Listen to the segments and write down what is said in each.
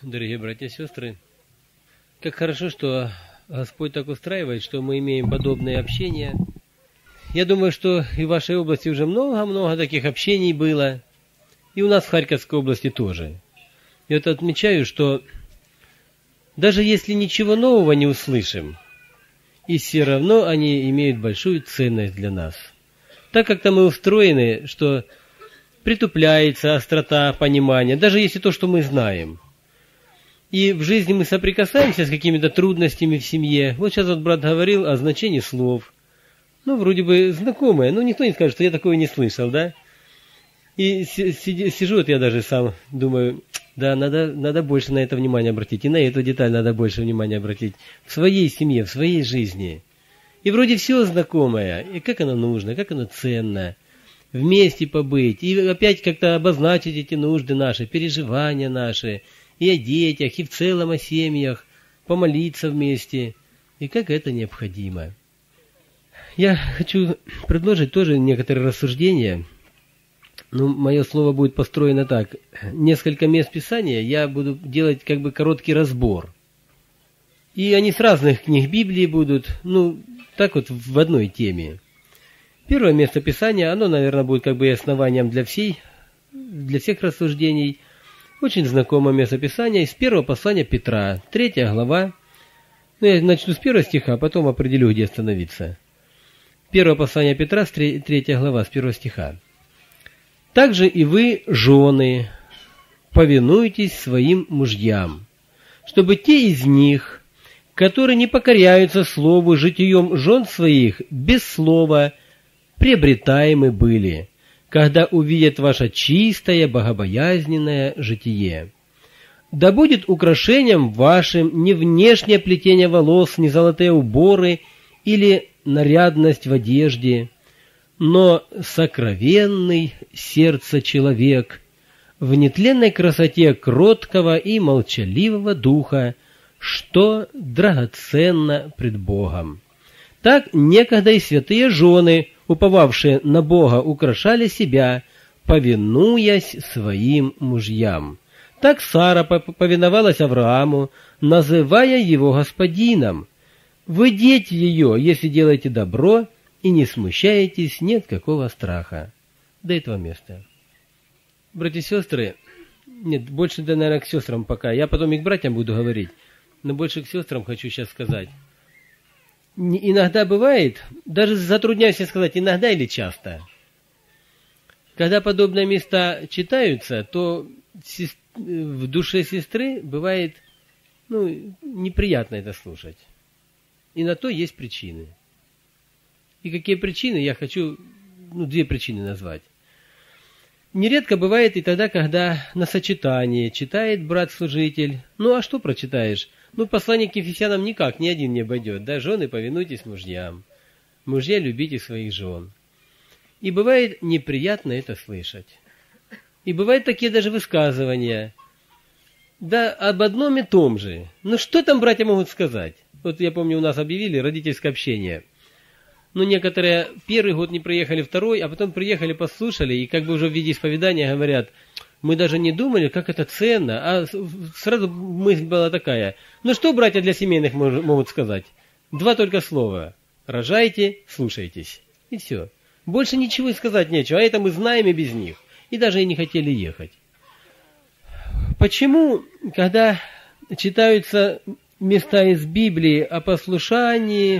Дорогие братья и сестры, как хорошо, что Господь так устраивает, что мы имеем подобное общение. Я думаю, что и в вашей области уже много-много таких общений было, и у нас в Харьковской области тоже. Я вот отмечаю, что даже если ничего нового не услышим, и все равно они имеют большую ценность для нас. Так как-то мы устроены, что притупляется острота понимания, даже если то, что мы знаем. И в жизни мы соприкасаемся с какими-то трудностями в семье. Вот сейчас вот брат говорил о значении слов. Ну, вроде бы знакомое, но никто не скажет, что я такого не слышал, да? И сижу, вот я даже сам думаю, да, надо больше на это внимание обратить, и на эту деталь надо больше внимания обратить. В своей семье, в своей жизни. И вроде все знакомое, и как оно нужно, как оно ценно. Вместе побыть, и опять как-то обозначить эти нужды наши, переживания наши, и о детях, и в целом о семьях, помолиться вместе, и как это необходимо. Я хочу предложить тоже некоторые рассуждения. Ну, мое слово будет построено так. Несколько мест Писания я буду делать как бы короткий разбор. И они с разных книг Библии будут, ну, так вот в одной теме. Первое место Писания, оно, наверное, будет как бы основанием для всех рассуждений. Очень знакомое место Писания из первого послания Петра, 3 глава. Ну, я начну с 1 стиха, а потом определю, где остановиться. Первое послание Петра, 3 глава, с 1 стиха. «Также и вы, жены, повинуйтесь своим мужьям, чтобы те из них, которые не покоряются слову житием жен своих, без слова приобретаемы были, когда увидят ваше чистое, богобоязненное житие. Да будет украшением вашим не внешнее плетение волос, не золотые уборы или нарядность в одежде, но сокровенный сердце человек, в нетленной красоте кроткого и молчаливого духа, что драгоценно пред Богом. Так некогда и святые жены, уповавшие на Бога, украшали себя, повинуясь своим мужьям. Так Сара повиновалась Аврааму, называя его господином. Вы дети ее, если делаете добро и не смущаетесь, нет какого страха. До этого места. Братья и сестры, нет, больше, да, наверное, к сестрам пока. Я потом и к братьям буду говорить, но больше к сестрам хочу сейчас сказать. Иногда бывает, даже затрудняюсь сказать, иногда или часто, когда подобные места читаются, то в душе сестры бывает, неприятно это слушать. И на то есть причины. И какие причины, я хочу, 2 причины назвать. Нередко бывает и тогда, когда на сочетании читает брат-служитель. А что прочитаешь? Послание к Ефесянам никак, ни один не обойдет. Да, жены, повинуйтесь мужьям. Мужья, любите своих жен. И бывает неприятно это слышать. И бывают такие даже высказывания. Да, об одном и том же. Что там братья могут сказать? Вот я помню, у нас объявили родительское общение. Некоторые первый год не приехали, второй, а потом приехали, послушали, и как бы уже в виде исповедания говорят, мы даже не думали, как это ценно, а сразу мысль была такая, что братья для семейных могут сказать? 2 только слова. Рожайте, слушайтесь. И все. Больше ничего и сказать нечего, а это мы знаем и без них. И даже и не хотели ехать. Почему, когда читаются места из Библии о послушании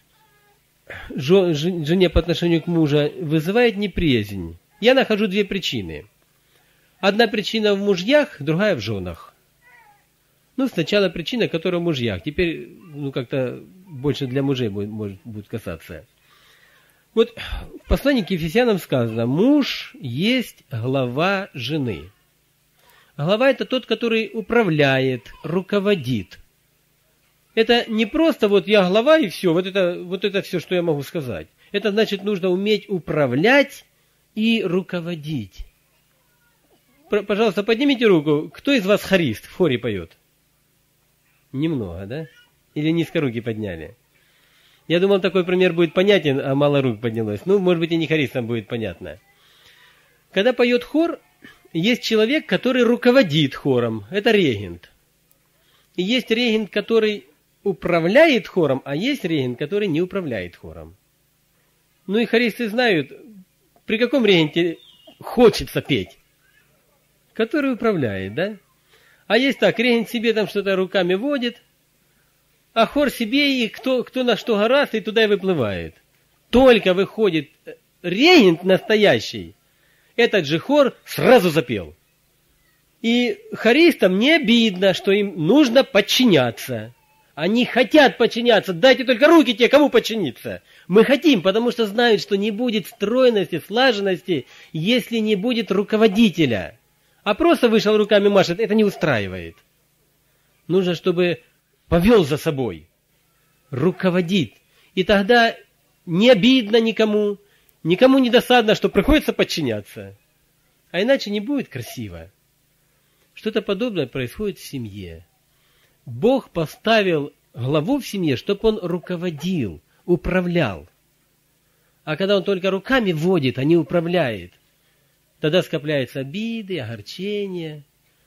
жене по отношению к мужу, вызывает неприязнь? Я нахожу 2 причины. Одна причина в мужьях, другая в женах. Сначала причина, которая в мужьях. Теперь, как-то больше для мужей будет касаться. Вот в послании к Ефесянам сказано, муж есть глава жены. Глава – это тот, который управляет, руководит. Это не просто я глава и все, вот это все, что я могу сказать. Это значит, нужно уметь управлять и руководить. Пожалуйста, поднимите руку. Кто из вас хорист, в хоре поет? Немного, да? Или низко руки подняли? Я думал, такой пример будет понятен, а мало рук поднялось. Может быть, и не хористам будет понятно. Когда поет хор, есть человек, который руководит хором. Это регент. И есть регент, который управляет хором, а есть регент, который не управляет хором. Ну и хористы знают, при каком регенте хочется петь. Который управляет, да? А есть так, регент себе там что-то руками водит, а хор себе и кто на что гораст, и туда и выплывает. Только выходит регент настоящий, этот же хор сразу запел. И хористам не обидно, что им нужно подчиняться. Они хотят подчиняться. Дайте только руки те, кому подчиниться. Мы хотим, потому что знают, что не будет стройности, слаженности, если не будет руководителя. А просто вышел руками машет, это не устраивает. Нужно, чтобы повел за собой, руководит. И тогда не обидно никому не досадно, что приходится подчиняться. А иначе не будет красиво. Что-то подобное происходит в семье. Бог поставил главу в семье, чтобы он руководил, управлял. А когда он только руками водит, а не управляет, тогда скопляются обиды, огорчения.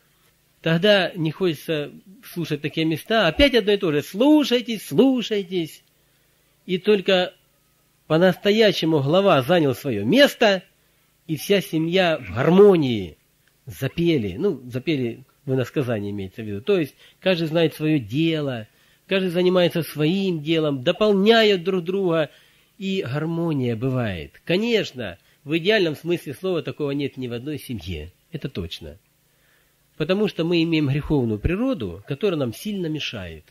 Тогда не хочется слушать такие места. Опять одно и то же. Слушайтесь, слушайтесь. И только по-настоящему глава занял свое место, и вся семья в гармонии запели. Ну, запели в иносказании имеется в виду. То есть, каждый знает свое дело, каждый занимается своим делом, дополняют друг друга, и гармония бывает. Конечно, в идеальном смысле слова такого нет ни в одной семье. Это точно. Потому что мы имеем греховную природу, которая нам сильно мешает.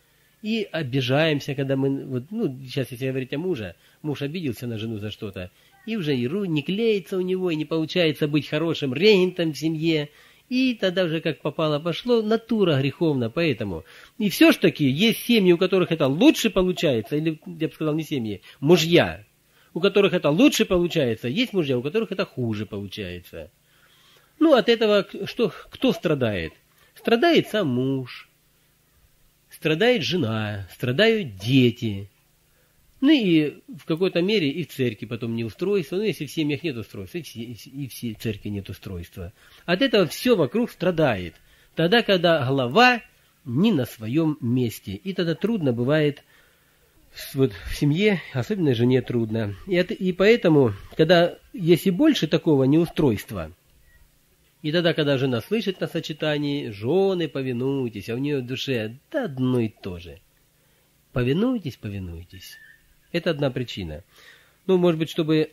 И обижаемся, когда мы... сейчас, если говорить о муже, муж обиделся на жену за что-то, и уже и не клеится у него, и не получается быть хорошим регентом в семье, и тогда уже как попало пошло, натура греховна, поэтому. И все ж таки, есть семьи, у которых это лучше получается, или, я бы сказал, не семьи, мужья, у которых это лучше получается, есть мужья, у которых это хуже получается. Ну, от этого кто страдает? Страдает сам муж, страдает жена, страдают дети. Ну и в какой-то мере и в церкви потом неустройство. Ну, если в семьях нет устройства, и в церкви нет устройства. От этого все вокруг страдает. Тогда, когда голова не на своем месте. И тогда трудно бывает вот в семье, особенно жене трудно. И поэтому, когда есть и больше такого неустройства, и тогда, когда жена слышит на сочетании «жены, повинуйтесь», а у нее в душе да одно и то же. Повинуйтесь, повинуйтесь. Это одна причина. Ну, может быть, чтобы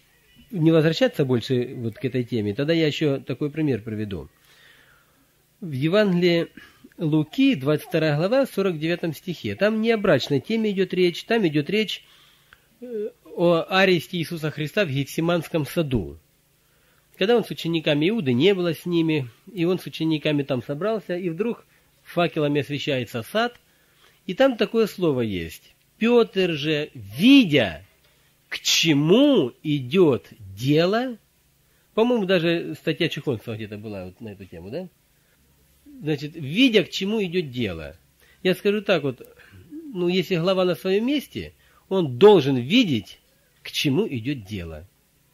не возвращаться больше вот к этой теме, тогда я еще такой пример приведу. В Евангелии Луки, 22 глава, 49 стихе, там не о брачной теме идет речь, там идет речь о аресте Иисуса Христа в Гефсиманском саду. Когда он с учениками, Иуды не было с ними, и он с учениками там собрался, и вдруг факелами освещается сад, и там такое слово есть. Петр же, видя, к чему идет дело, по-моему, даже статья Чухонцева где-то была вот на эту тему, да? Значит, видя, к чему идет дело. Я скажу так вот, ну, если глава на своем месте, он должен видеть, к чему идет дело.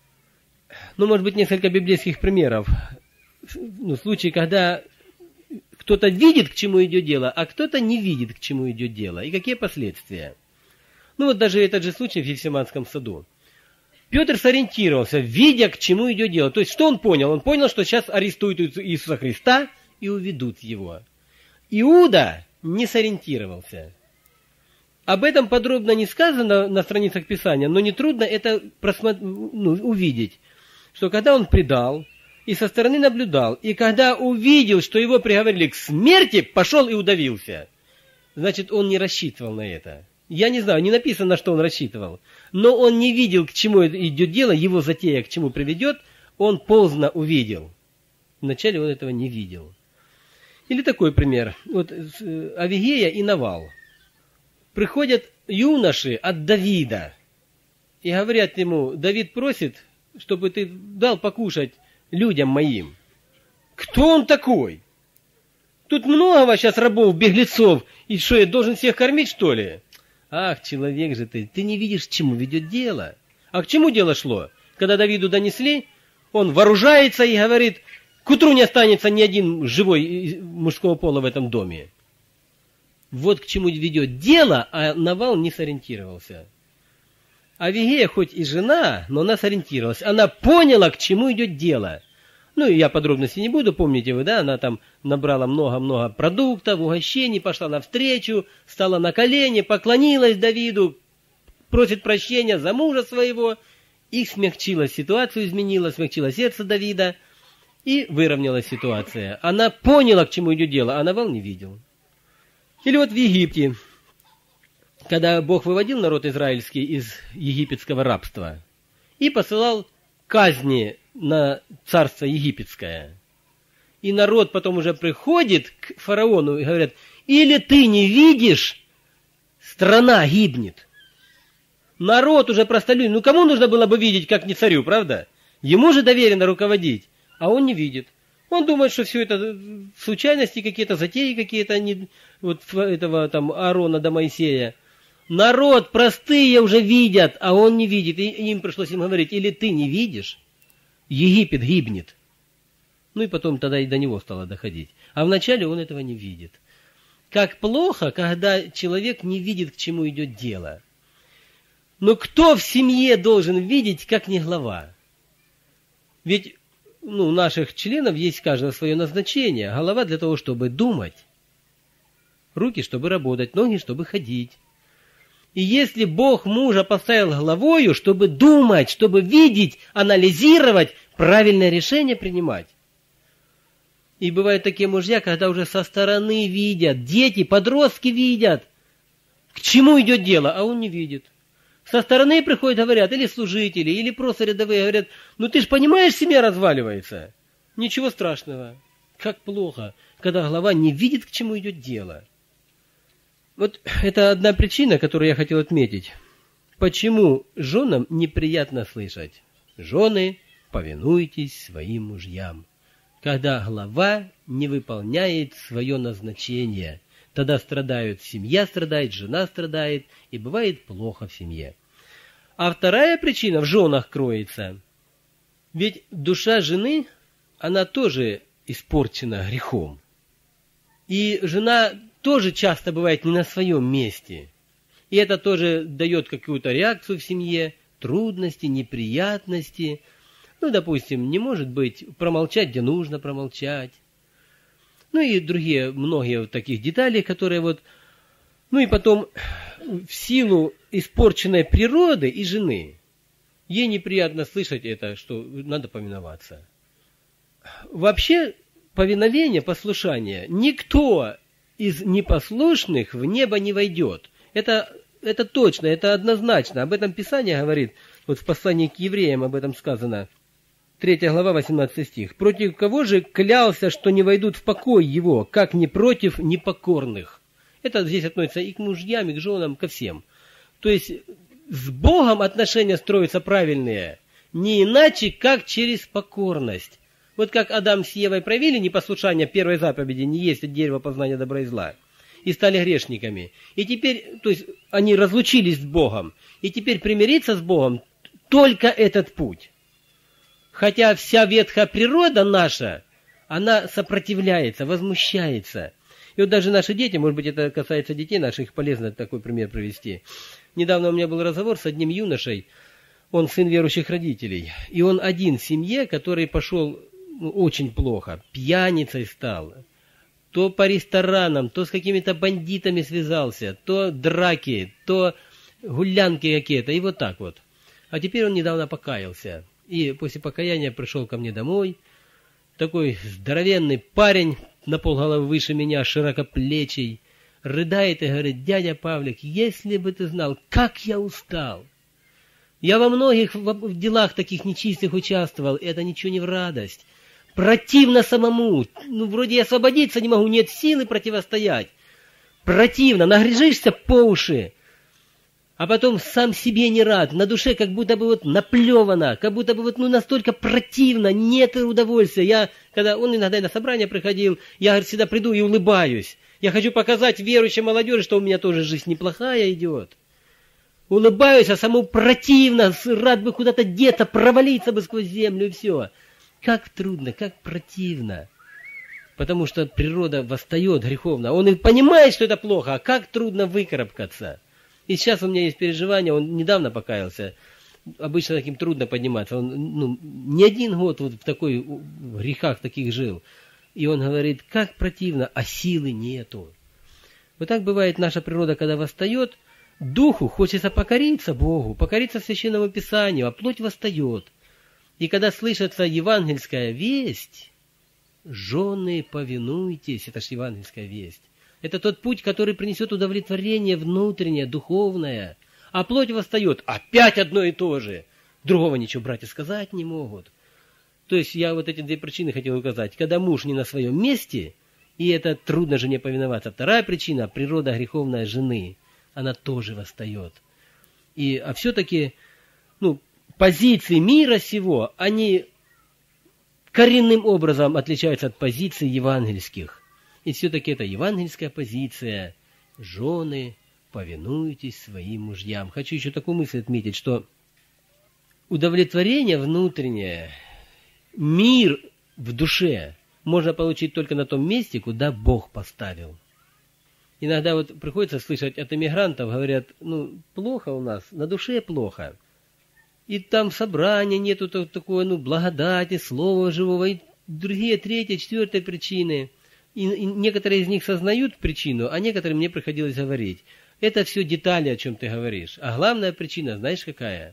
Ну, может быть, несколько библейских примеров. Ну, случаи, когда кто-то видит, к чему идет дело, а кто-то не видит, к чему идет дело. И какие последствия? Ну, вот даже этот же случай в Гефсиманском саду. Петр сориентировался, видя, к чему идет дело. То есть, что он понял? Он понял, что сейчас арестуют Иисуса Христа и уведут его. Иуда не сориентировался. Об этом подробно не сказано на страницах Писания, но нетрудно это увидеть. Что когда он предал, и со стороны наблюдал, и когда увидел, что его приговорили к смерти, пошел и удавился. Значит, он не рассчитывал на это. Я не знаю, не написано, на что он рассчитывал. Но он не видел, к чему идет дело, его затея к чему приведет, он поздно увидел. Вначале он этого не видел. Или такой пример. Вот Авигея и Навал. Приходят юноши от Давида и говорят ему, Давид просит, чтобы ты дал покушать людям моим. Кто он такой? Тут много сейчас рабов-беглецов, и что, я должен всех кормить, что ли? Ах, человек же ты не видишь, к чему ведет дело. А к чему дело шло? Когда Давиду донесли, он вооружается и говорит, к утру не останется ни один живой мужского пола в этом доме. вот к чему ведет дело, а Навал не сориентировался. Авигея хоть и жена, но она сориентировалась. Она поняла, к чему идет дело. Ну, и я подробностей не буду, помните вы, да, она там набрала много-много продуктов, угощений, пошла навстречу, стала на колени, поклонилась Давиду, просит прощения за мужа своего, и смягчила ситуацию, изменила, смягчила сердце Давида, и выровнялась ситуация. Она поняла, к чему идет дело, а Навал не видел. Или вот в Египте, когда Бог выводил народ израильский из египетского рабства и посылал казни на царство египетское. И народ потом уже приходит к фараону и говорят, или ты не видишь, страна гибнет. Народ уже простолюдин. Ну, кому нужно было бы видеть, как не царю, правда? Ему же доверено руководить, а он не видит. Он думает, что все это случайности какие-то, затеи какие-то, вот этого там Аарона до Моисея. Народ простые уже видят, а он не видит. И им пришлось им говорить, или ты не видишь, Египет гибнет. Ну и потом тогда и до него стало доходить. А вначале он этого не видит. Как плохо, когда человек не видит, к чему идет дело. Но кто в семье должен видеть, как не глава? Ведь у наших членов есть каждого свое назначение. Голова для того, чтобы думать. Руки, чтобы работать. Ноги, чтобы ходить. И если Бог мужа поставил главою, чтобы думать, чтобы видеть, анализировать, правильное решение принимать. И бывают такие мужья, когда уже со стороны видят, дети, подростки видят, к чему идет дело, а он не видит. Со стороны приходят, говорят, или служители, или просто рядовые, говорят, ну ты же понимаешь, семья разваливается. Ничего страшного. Как плохо, когда глава не видит, к чему идет дело. Вот это одна причина, которую я хотел отметить. Почему женам неприятно слышать? Жены, повинуйтесь своим мужьям. Когда глава не выполняет свое назначение, тогда страдают семья, страдает, жена страдает, и бывает плохо в семье. А вторая причина в женах кроется. Ведь душа жены, она тоже испорчена грехом. И жена тоже часто бывает не на своем месте. И это тоже дает какую-то реакцию в семье, трудности, неприятности. Ну, допустим, не может быть промолчать, где нужно промолчать. Ну и другие, многие вот таких деталей, которые вот... Ну и потом, в силу испорченной природы и жены, ей неприятно слышать это, что надо повиноваться. Вообще, повиновение, послушание, никто из непослушных в небо не войдет. Это точно, это однозначно. Об этом Писание говорит, вот в послании к евреям об этом сказано, 3 глава, 18 стих. «Против кого же клялся, что не войдут в покой его, как не против непокорных?» Это здесь относится и к мужьям, и к женам, ко всем. То есть, с Богом отношения строятся правильные, не иначе, как через покорность. Вот как Адам с Евой проявили непослушание первой заповеди, не есть от дерева познания добра и зла, и стали грешниками. И теперь, то есть, они разлучились с Богом, и теперь примириться с Богом только этот путь. Хотя вся ветхая природа наша, она сопротивляется, возмущается. И вот даже наши дети, может быть, это касается детей наших, полезно такой пример привести. Недавно у меня был разговор с одним юношей, он сын верующих родителей, и он один в семье, который пошел очень плохо, пьяницей стал, то по ресторанам, то с какими-то бандитами связался, то драки, то гулянки какие-то, и вот так вот. А теперь он недавно покаялся. И после покаяния пришел ко мне домой, такой здоровенный парень, на полголовы выше меня, широкоплечий, рыдает и говорит: дядя Павлик, если бы ты знал, как я устал. Я во многих делах таких нечистых участвовал, и это ничего не в радость. Противно самому, вроде я освободиться не могу, нет силы противостоять. Противно, нагрежишься по уши. А потом сам себе не рад, на душе как будто бы вот наплевано, как будто бы вот настолько противно, нет удовольствия. Когда он иногда на собрание приходил, я, говорит, всегда приду и улыбаюсь. Я хочу показать верующей молодежи, что у меня тоже жизнь неплохая идет. Улыбаюсь, а самому противно, рад бы куда-то деться, провалиться бы сквозь землю и все. Как трудно, как противно. Потому что природа восстает греховно. Он и понимает, что это плохо, а как трудно выкарабкаться. И сейчас у меня есть переживание, он недавно покаялся. Обычно таким трудно подниматься. Он не один год вот в грехах таких жил. И он говорит, как противно, а силы нету. Вот так бывает наша природа, когда восстает, духу хочется покориться Богу, покориться Священному Писанию, а плоть восстает. И когда слышится евангельская весть, жены, повинуйтесь, это же евангельская весть. Это тот путь, который принесет удовлетворение внутреннее, духовное. А плоть восстает, опять одно и то же. Другого ничего братья сказать не могут. То есть я вот эти две причины хотел указать. Когда муж не на своем месте, и это трудно жене повиноваться. Вторая причина, природа греховная жены, она тоже восстает. А все-таки, позиции мира сего, они коренным образом отличаются от позиций евангельских. И все-таки это евангельская позиция. Жены, повинуйтесь своим мужьям. Хочу еще такую мысль отметить, что удовлетворение внутреннее, мир в душе можно получить только на том месте, куда Бог поставил. Иногда вот приходится слышать от эмигрантов, говорят, плохо у нас, на душе плохо. И там собрания нету такой, благодати, слова живого, и другие, третья, четвертая причины. И некоторые из них сознают причину, а некоторым мне приходилось говорить. Это все детали, о чем ты говоришь. А главная причина, знаешь какая?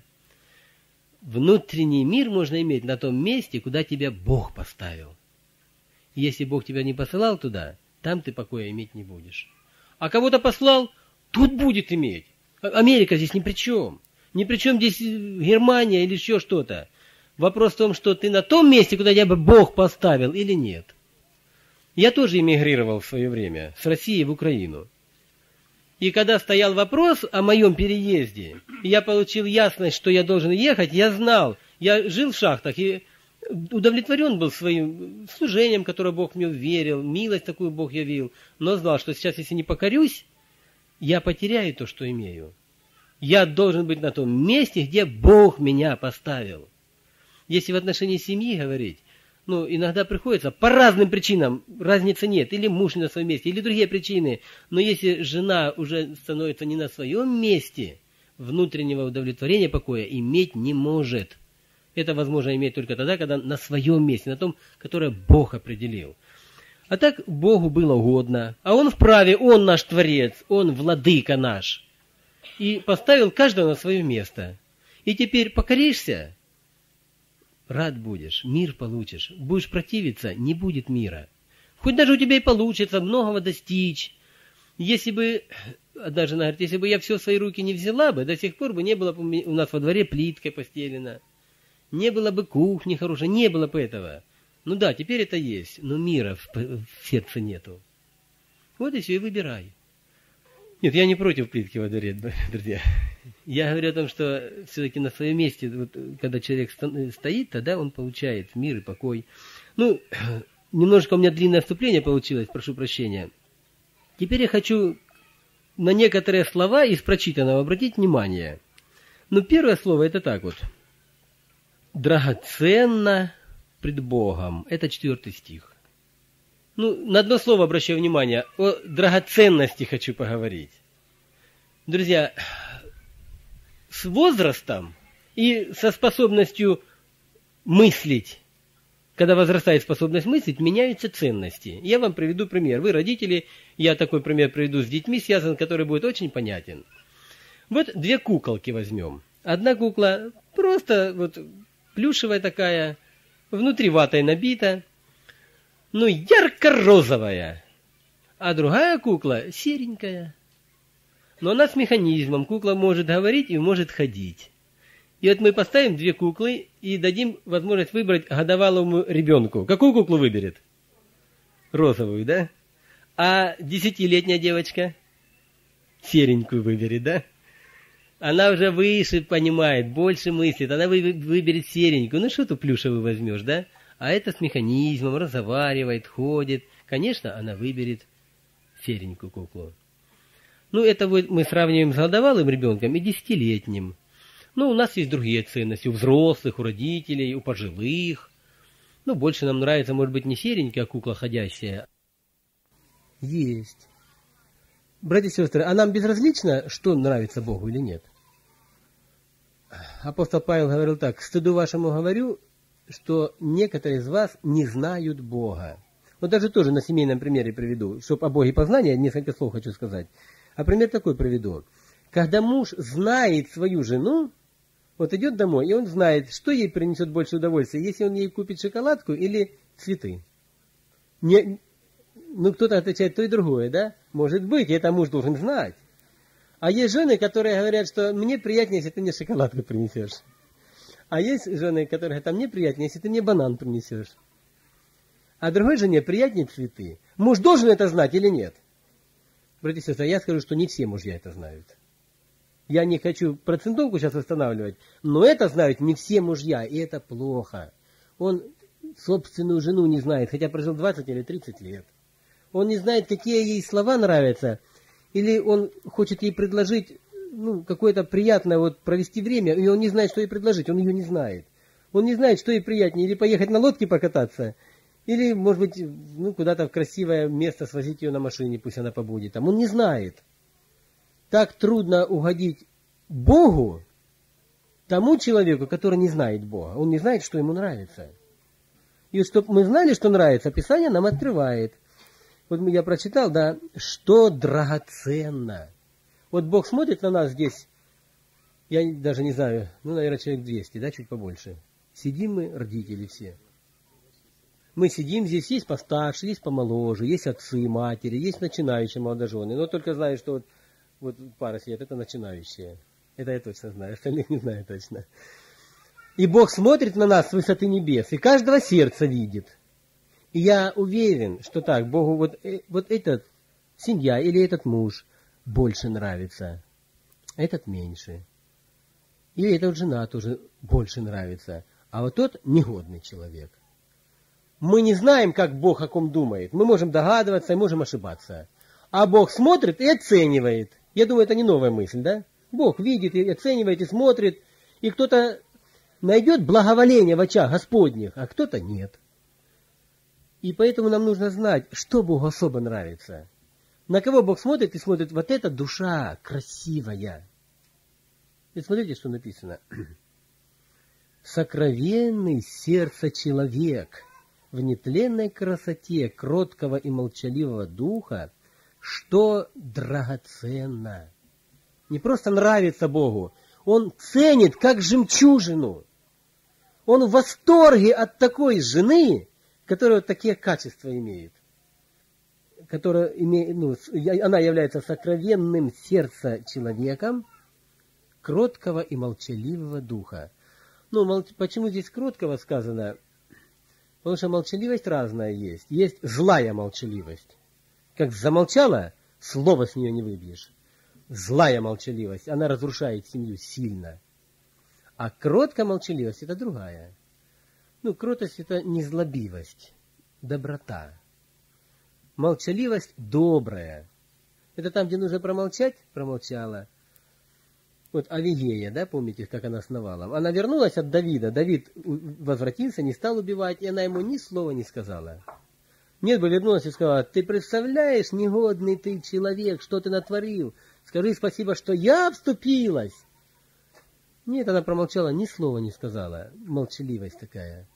Внутренний мир можно иметь на том месте, куда тебя Бог поставил. Если Бог тебя не посылал туда, там ты покоя иметь не будешь. А кого-то послал, тут будет иметь. Америка здесь ни при чем. Ни при чем здесь Германия или еще что-то. Вопрос в том, что ты на том месте, куда тебя Бог поставил или нет. Я тоже эмигрировал в свое время с России в Украину. И когда стоял вопрос о моем переезде, и я получил ясность, что я должен ехать, я знал, я жил в шахтах и удовлетворен был своим служением, которое Бог мне верил, милость такую Бог явил, но знал, что сейчас, если не покорюсь, я потеряю то, что имею. Я должен быть на том месте, где Бог меня поставил. Если в отношении семьи говорить, иногда приходится по разным причинам, разницы нет, или муж не на своем месте, или другие причины, но если жена уже становится не на своем месте, внутреннего удовлетворения, покоя иметь не может. Это возможно иметь только тогда, когда на своем месте, на том, которое Бог определил. А так Богу было угодно, а Он вправе, Он наш Творец, Он владыка наш. И поставил каждого на свое место. И теперь покоришься, рад будешь, мир получишь. Будешь противиться, не будет мира. Хоть даже у тебя и получится многого достичь. Если бы, одна жена говорит, если бы я все в свои руки не взяла бы, до сих пор бы не было бы у нас во дворе плиткой постелена, не было бы кухни хорошей, не было бы этого. Да, теперь это есть, но мира в сердце нету. Вот и все, и выбирай. Нет, я не против плитки во дворе, друзья. Я говорю о том, что все-таки на своем месте, вот, когда человек стоит, тогда он получает мир и покой. Немножко у меня длинное вступление получилось, прошу прощения. Теперь я хочу на некоторые слова из прочитанного обратить внимание. Первое слово это так вот. Драгоценно пред Богом. Это 4 стих. На одно слово обращаю внимание. О драгоценности хочу поговорить. Друзья, с возрастом и со способностью мыслить, когда возрастает способность мыслить, меняются ценности. Я вам приведу пример. Вы родители, я такой пример приведу с детьми связан, который будет очень понятен. Вот 2 куколки возьмем. Одна кукла просто вот плюшевая такая, внутри ватой набита, ярко-розовая. А другая кукла серенькая. Но она с механизмом. Кукла может говорить и может ходить. И вот мы поставим 2 куклы и дадим возможность выбрать годовалому ребенку. Какую куклу выберет? Розовую, да? А 10-летняя девочка? Серенькую выберет, да? Она уже выше понимает, больше мыслит. Она выберет серенькую. Что ты плюшевую возьмешь, да? А это с механизмом, разговаривает, ходит. Конечно, она выберет серенькую куклу. Это мы сравниваем с годовалым ребенком и 10-летним. У нас есть другие ценности. У взрослых, у родителей, у пожилых. Ну, больше нам нравится, может быть, не серенькая кукла ходящая. Есть. Братья и сестры, а нам безразлично, что нравится Богу или нет? Апостол Павел говорил так: к стыду вашему говорю, что некоторые из вас не знают Бога. Вот даже тоже на семейном примере приведу, чтобы о Боге познания несколько слов хочу сказать. А пример такой приведу. Когда муж знает свою жену, вот идет домой, и он знает, что ей принесет больше удовольствия, если он ей купит шоколадку или цветы. Ну, кто-то отвечает то и другое, да? Может быть, и это муж должен знать. А есть жены, которые говорят, что мне приятнее, если ты мне шоколадку принесешь. А есть жены, которые говорят, а мне приятнее, если ты мне банан принесешь. А другой жене приятнее цветы. Муж должен это знать или нет? Братья и сестры, я скажу, что не все мужья это знают. Я не хочу процентовку сейчас восстанавливать, но это знают не все мужья, и это плохо. Он собственную жену не знает, хотя прожил 20 или 30 лет. Он не знает, какие ей слова нравятся, или он хочет ей предложить какое-то приятное провести время, и он не знает, что ей предложить, он ее не знает. Он не знает, что ей приятнее, или поехать на лодке покататься, или, может быть, куда-то в красивое место свозить ее на машине, пусть она побудет там. Он не знает. Так трудно угодить Богу тому человеку, который не знает Бога. Он не знает, что ему нравится. И чтобы мы знали, что нравится, Писание нам открывает. Вот я прочитал, да, что драгоценно. Вот Бог смотрит на нас здесь, я даже не знаю, наверное, человек 200, да, чуть побольше. Сидим мы, родители все. Мы сидим здесь, есть постарше, есть помоложе, есть отцы, матери, есть начинающие молодожены. Но только знаю, что вот пара сидит, это начинающие. Это я точно знаю, остальных не знаю точно. И Бог смотрит на нас с высоты небес, и каждого сердца видит. И я уверен, что так, Богу вот этот семья или этот муж больше нравится, этот меньше. Или эта жена тоже больше нравится, а вот тот негодный человек. Мы не знаем, как Бог о ком думает. Мы можем догадываться и можем ошибаться. А Бог смотрит и оценивает. Я думаю, это не новая мысль, да? Бог видит и оценивает, и смотрит. И кто-то найдет благоволение в очах Господних, а кто-то нет. И поэтому нам нужно знать, что Богу особо нравится. На кого Бог смотрит и смотрит, вот эта душа красивая. И смотрите, что написано. Сокровенный сердца человек в нетленной красоте кроткого и молчаливого духа, что драгоценно. Не просто нравится Богу, Он ценит как жемчужину. Он в восторге от такой жены, которая такие качества имеет. Которая имеет, она является сокровенным сердца человеком кроткого и молчаливого духа. Почему здесь кроткого сказано? Потому что молчаливость разная есть. Есть злая молчаливость. Как замолчала, слова с нее не выбьешь. Злая молчаливость, она разрушает семью сильно. А кроткая молчаливость – это другая. Кротость – это незлобивость, доброта. Молчаливость – добрая. Это там, где нужно промолчать, промолчала. Вот Авигея, да, помните, как она с Навалом? Она вернулась от Давида. Давид возвратился, не стал убивать, и она ему ни слова не сказала. Нет бы вернулась и сказала: ты представляешь, негодный ты человек, что ты натворил? Скажи спасибо, что я вступилась. Нет, она промолчала, ни слова не сказала. Молчаливость такая.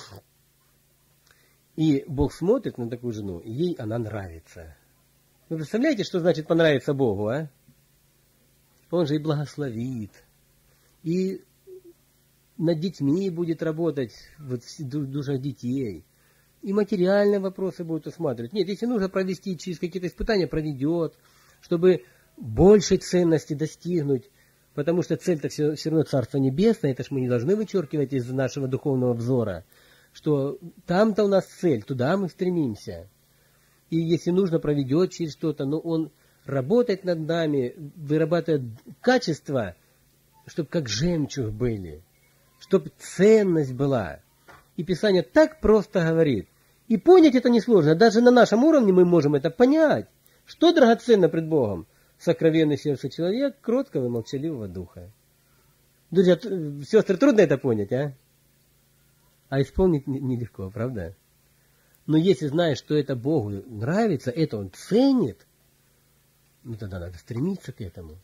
И Бог смотрит на такую жену, и ей она нравится. Вы представляете, что значит понравиться Богу, а? Он же и благословит, и над детьми будет работать, в душах детей, и материальные вопросы будет усматривать. Нет, если нужно провести через какие-то испытания, проведет, чтобы большей ценности достигнуть, потому что цель-то все равно Царство Небесное, это ж мы не должны вычеркивать из нашего духовного взора, что там-то у нас цель, туда мы стремимся. И если нужно, проведет через что-то, но он работает над нами, вырабатывает качества, чтобы как жемчуг были, чтобы ценность была. И Писание так просто говорит. И понять это несложно. Даже на нашем уровне мы можем это понять. Что драгоценно пред Богом? Сокровенный сердце человек, кроткого и молчаливого духа. Друзья, сестры, трудно это понять, а? А исполнить нелегко, правда? Но если знаешь, что это Богу нравится, это Он ценит, ну тогда надо стремиться к этому.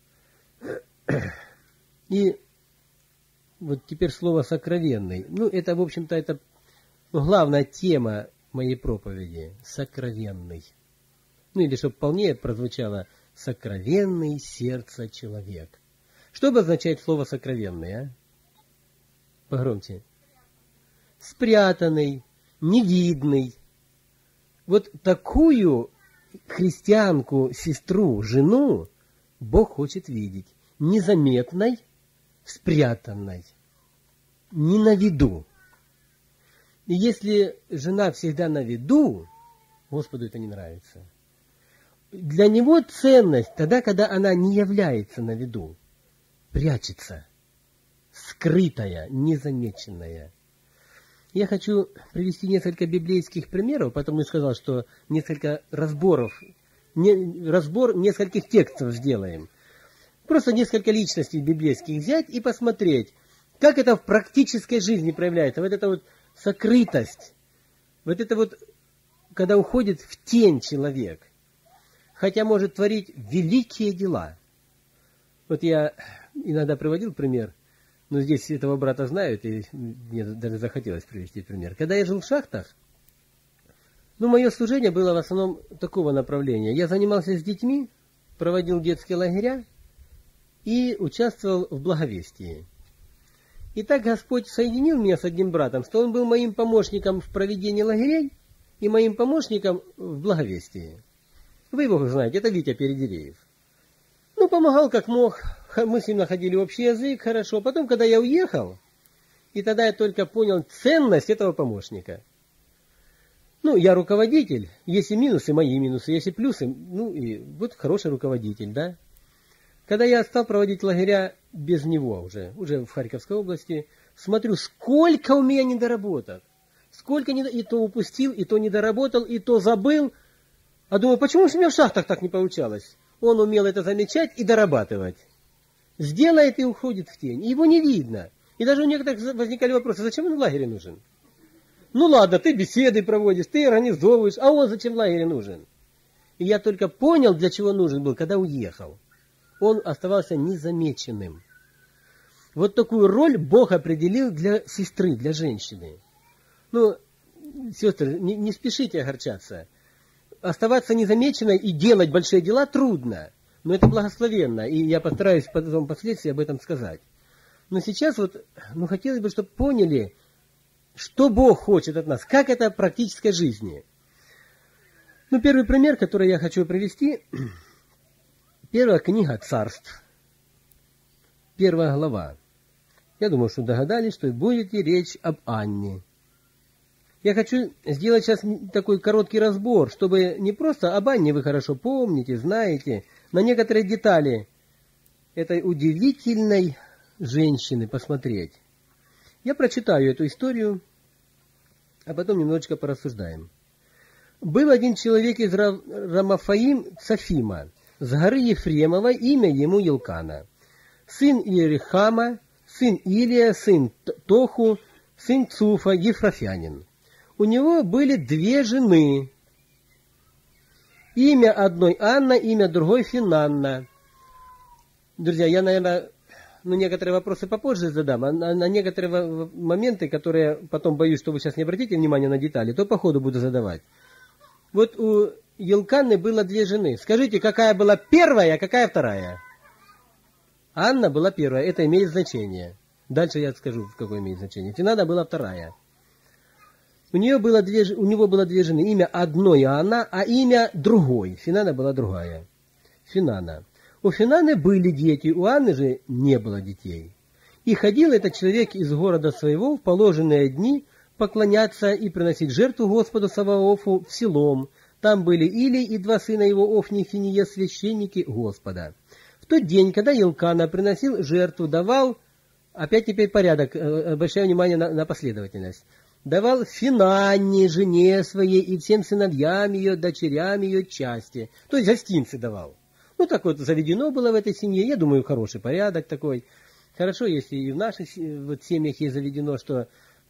И вот теперь слово «сокровенный». Ну, это, в общем-то, это главная тема моей проповеди. Сокровенный. Ну, или чтобы полнее прозвучало «сокровенный сердца человек». Что обозначает слово «сокровенный», а? Погромче. Спрятанный, невидный. Вот такую христианку, сестру, жену Бог хочет видеть. Незаметной, спрятанной, не на виду. И если жена всегда на виду, Господу это не нравится. Для Него ценность тогда, когда она не является на виду, прячется, скрытая, незамеченная. Я хочу привести несколько библейских примеров, потому что сказал, что несколько разбор нескольких текстов сделаем. Просто несколько личностей библейских взять и посмотреть, как это в практической жизни проявляется. Вот эта вот сокрытость, вот это вот, когда уходит в тень человек, хотя может творить великие дела. Вот я иногда приводил пример, но здесь этого брата знают, и мне даже захотелось привести пример. Когда я жил в шахтах, мое служение было в основном такого направления. Я занимался с детьми, проводил детские лагеря и участвовал в благовестии. И так Господь соединил меня с одним братом, что он был моим помощником в проведении лагерей и моим помощником в благовестии. Вы его знаете, это Витя Передереев. Помогал как мог, мы с ним находили общий язык, хорошо. Потом, когда я уехал, и тогда я только понял ценность этого помощника. Я руководитель, есть и минусы, мои минусы, есть и плюсы, и вот хороший руководитель, да. Когда я стал проводить лагеря без него уже в Харьковской области, смотрю, сколько у меня недоработок. Сколько и то упустил, и то недоработал, и то забыл. А думаю, почему же у меня в шахтах так не получалось? Он умел это замечать и дорабатывать. Сделает и уходит в тень. И его не видно. И даже у некоторых возникали вопросы, зачем он в лагере нужен? Ладно, ты беседы проводишь, ты организовываешь, а он зачем в лагере нужен? И я только понял, для чего нужен был, когда уехал. Он оставался незамеченным. Вот такую роль Бог определил для сестры, для женщины. Сестры, не спешите огорчаться. Оставаться незамеченной и делать большие дела трудно. Но это благословенно. И я постараюсь потом впоследствии об этом сказать. Но сейчас хотелось бы, чтобы поняли, что Бог хочет от нас. Как это в практической жизни. Первый пример, который я хочу привести. Первая книга Царств. 1 глава. Я думаю, что догадались, что будет и речь об Анне. Я хочу сделать сейчас такой короткий разбор, чтобы не просто об Анне вы хорошо помните, знаете, на некоторые детали этой удивительной женщины посмотреть. Я прочитаю эту историю, а потом немножечко порассуждаем. Был один человек из Рамафаим Цафима, с горы Ефремова, имя ему Елкана, сын Иерихама, сын Илия, сын Тоху, сын Цуфа, ефрафянин. У него были 2 жены. Имя одной Анна, имя другой Финанна. Друзья, я, наверное, некоторые вопросы попозже задам, а на некоторые моменты, которые потом боюсь, что вы сейчас не обратите внимания на детали, то по ходу буду задавать. Вот у Елканы было 2 жены. Скажите, какая была первая, а какая вторая? Анна была первая, это имеет значение. Дальше я скажу, какое имеет значение. Финанна была вторая. У него было 2 жены. Имя одной Анна, а имя другой. Финанна была другая. Финанна. У Финанны были дети, у Анны же не было детей. И ходил этот человек из города своего в положенные дни поклоняться и приносить жертву Господу Саваофу в Силом. Там были Илий и 2 сына его, Офни и Финия, священники Господа. В тот день, когда Елкана приносил жертву, давал, опять теперь порядок, обращаю внимание на последовательность, давал Финанне, жене своей, и всем сыновьям ее, дочерям ее части. То есть гостинцы давал. Так вот заведено было в этой семье. Я думаю, хороший порядок такой. Хорошо, если и в наших семьях есть заведено, что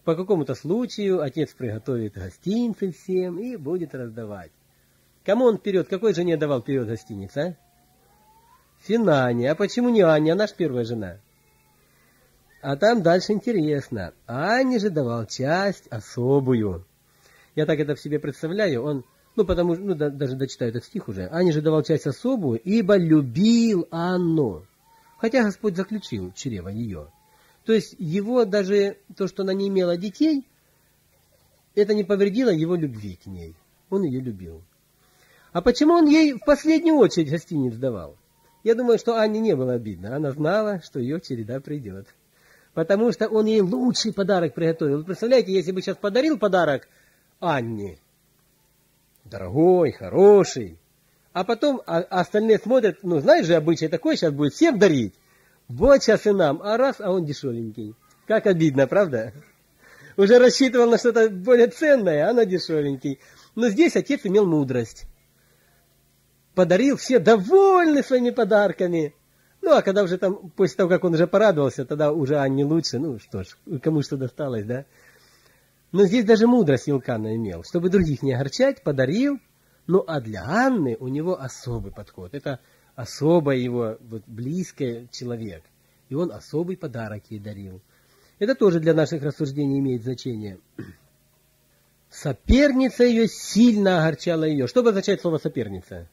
по какому-то случаю отец приготовит гостинцы всем и будет раздавать. Кому он вперед, какой жене давал вперед гостиниц, а? Финане. А почему не Анне? Она ж первая жена. А там дальше интересно. Анне же давал часть особую. Я так это в себе представляю. Он, потому что, даже дочитаю этот стих уже. Анне же давал часть особую, ибо любил Анну. Хотя Господь заключил чрево ее. То есть его даже то, что она не имела детей, это не повредило его любви к ней. Он ее любил. А почему он ей в последнюю очередь гостиниц давал? Я думаю, что Анне не было обидно. Она знала, что ее череда придет. Потому что он ей лучший подарок приготовил. Вы представляете, если бы сейчас подарил подарок Анне, дорогой, хороший, а потом остальные смотрят, знаешь же, обычай такой, сейчас будет всем дарить. Вот сейчас и нам, а он дешевенький. Как обидно, правда? Уже рассчитывал на что-то более ценное, а оно дешевенький. Но здесь отец имел мудрость. Подарил, все довольны своими подарками. А когда уже там, после того, как он уже порадовался, тогда уже Анне лучше. Что ж, кому что досталось, да? Но здесь даже мудрость Елкана имел. Чтобы других не огорчать, подарил. А для Анны у него особый подход. Это особо его близкий человек. И он особый подарок ей дарил. Это тоже для наших рассуждений имеет значение. Соперница ее сильно огорчала ее. Что означает слово соперница?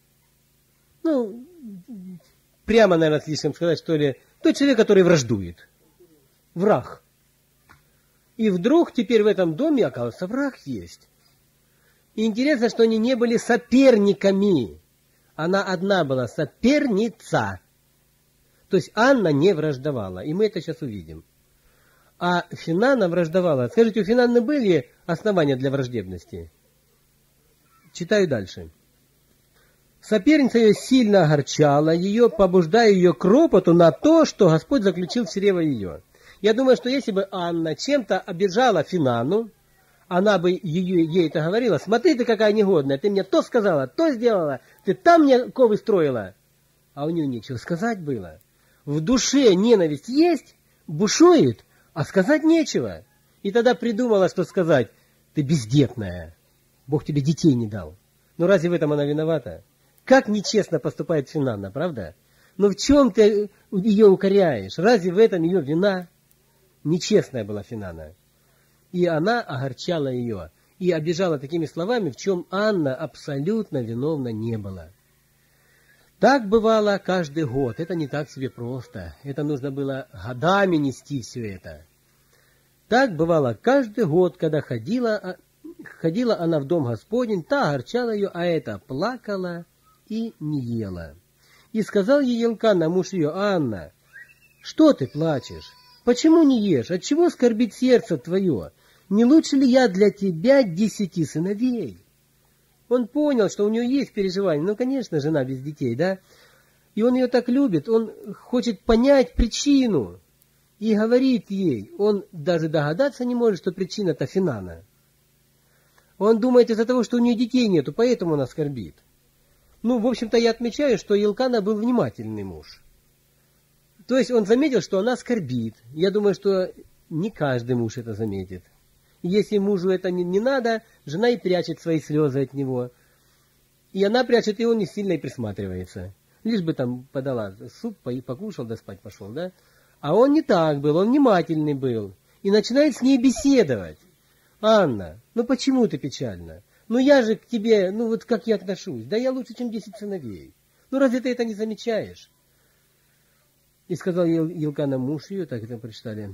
Прямо, наверное, слишком сказать, что ли, тот человек, который враждует. Враг. И вдруг теперь в этом доме, оказывается, враг есть. И интересно, что они не были соперниками. Она одна была соперница. То есть Анна не враждовала. И мы это сейчас увидим. А Финана враждовала. Скажите, у Финаны были основания для враждебности? Читаю дальше. Соперница ее сильно огорчала ее, побуждая ее к ропоту на то, что Господь заключил в чрево ее. Я думаю, что если бы Анна чем-то обижала Финану, она бы ей это говорила: смотри ты какая негодная, ты мне то сказала, то сделала, ты там мне ковы строила. А у нее нечего сказать было. В душе ненависть есть, бушует, а сказать нечего. И тогда придумала, что сказать: ты бездетная, Бог тебе детей не дал. Разве в этом она виновата? Как нечестно поступает Финанна, правда? В чем ты ее укоряешь? Разве в этом ее вина? Нечестная была Финанна. И она огорчала ее. И обижала такими словами, в чем Анна абсолютно виновна не была. Так бывало каждый год. Это не так себе просто. Это нужно было годами нести все это. Так бывало каждый год, когда ходила она в дом Господень, та огорчала ее, а эта плакала и не ела. И сказал ей Елкана, муж ее: Анна, что ты плачешь? Почему не ешь? Отчего скорбит сердце твое? Не лучше ли я для тебя 10 сыновей? Он понял, что у нее есть переживания. Конечно, жена без детей, да? И он ее так любит, он хочет понять причину. И говорит ей, он даже догадаться не может, что причина-то Финана. Он думает из-за того, что у нее детей нету, поэтому она скорбит. В общем-то, я отмечаю, что Елкана был внимательный муж. То есть он заметил, что она скорбит. Я думаю, что не каждый муж это заметит. И если мужу это не надо, жена и прячет свои слезы от него. И она прячет, и он не сильно и присматривается. Лишь бы там подала суп, покушал, да спать пошел, да? А он не так был, он внимательный был. И начинает с ней беседовать. Анна, почему ты печальна? Я же к тебе, как я отношусь? Да я лучше, чем 10 сыновей. Разве ты это не замечаешь? И сказал Елкана муж ее, так это прочитали: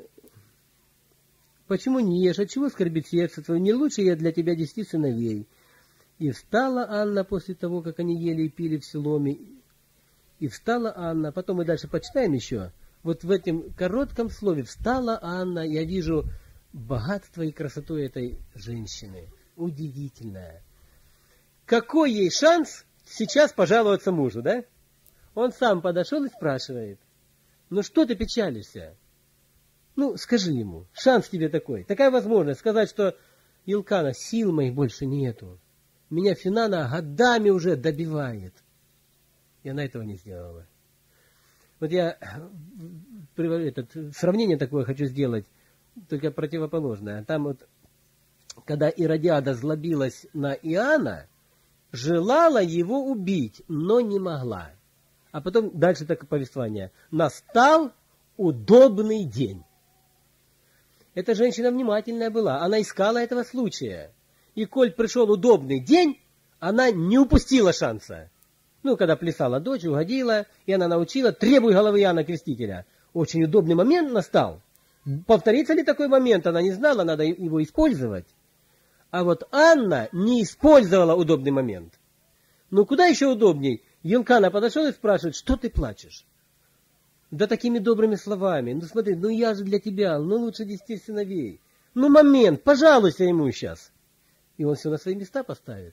почему не ешь? Отчего скорбит сердце твое? Не лучше я для тебя 10 сыновей. И встала Анна после того, как они ели и пили в Силоме. И встала Анна, потом мы дальше почитаем еще. Вот в этом коротком слове «встала Анна» я вижу богатство и красоту этой женщины. Удивительное. Какой ей шанс сейчас пожаловаться мужу, да? Он сам подошел и спрашивает: что ты печалишься? Скажи ему, шанс тебе такой. Такая возможность сказать, что: Елкана, сил моих больше нету. Меня Финана годами уже добивает. И она этого не сделала. Вот я сравнение такое хочу сделать. только противоположное. Там вот, когда Иродиада злобилась на Иоанна, желала его убить, но не могла. А потом дальше такое повествование. Настал удобный день. Эта женщина внимательная была, она искала этого случая. И коль пришел удобный день, она не упустила шанса. Ну, когда плясала дочь, угодила, и она научила, требуй головы Иоанна Крестителя. Очень удобный момент настал. Повторится ли такой момент, она не знала, надо его использовать. А вот Анна не использовала удобный момент. Ну, куда еще удобней? Елкана подошел и спрашивает, что ты плачешь? Да такими добрыми словами. Ну, смотри, ну я же для тебя, ну лучше 10 сыновей. Ну, момент, пожалуйся ему сейчас. И он все на свои места поставит.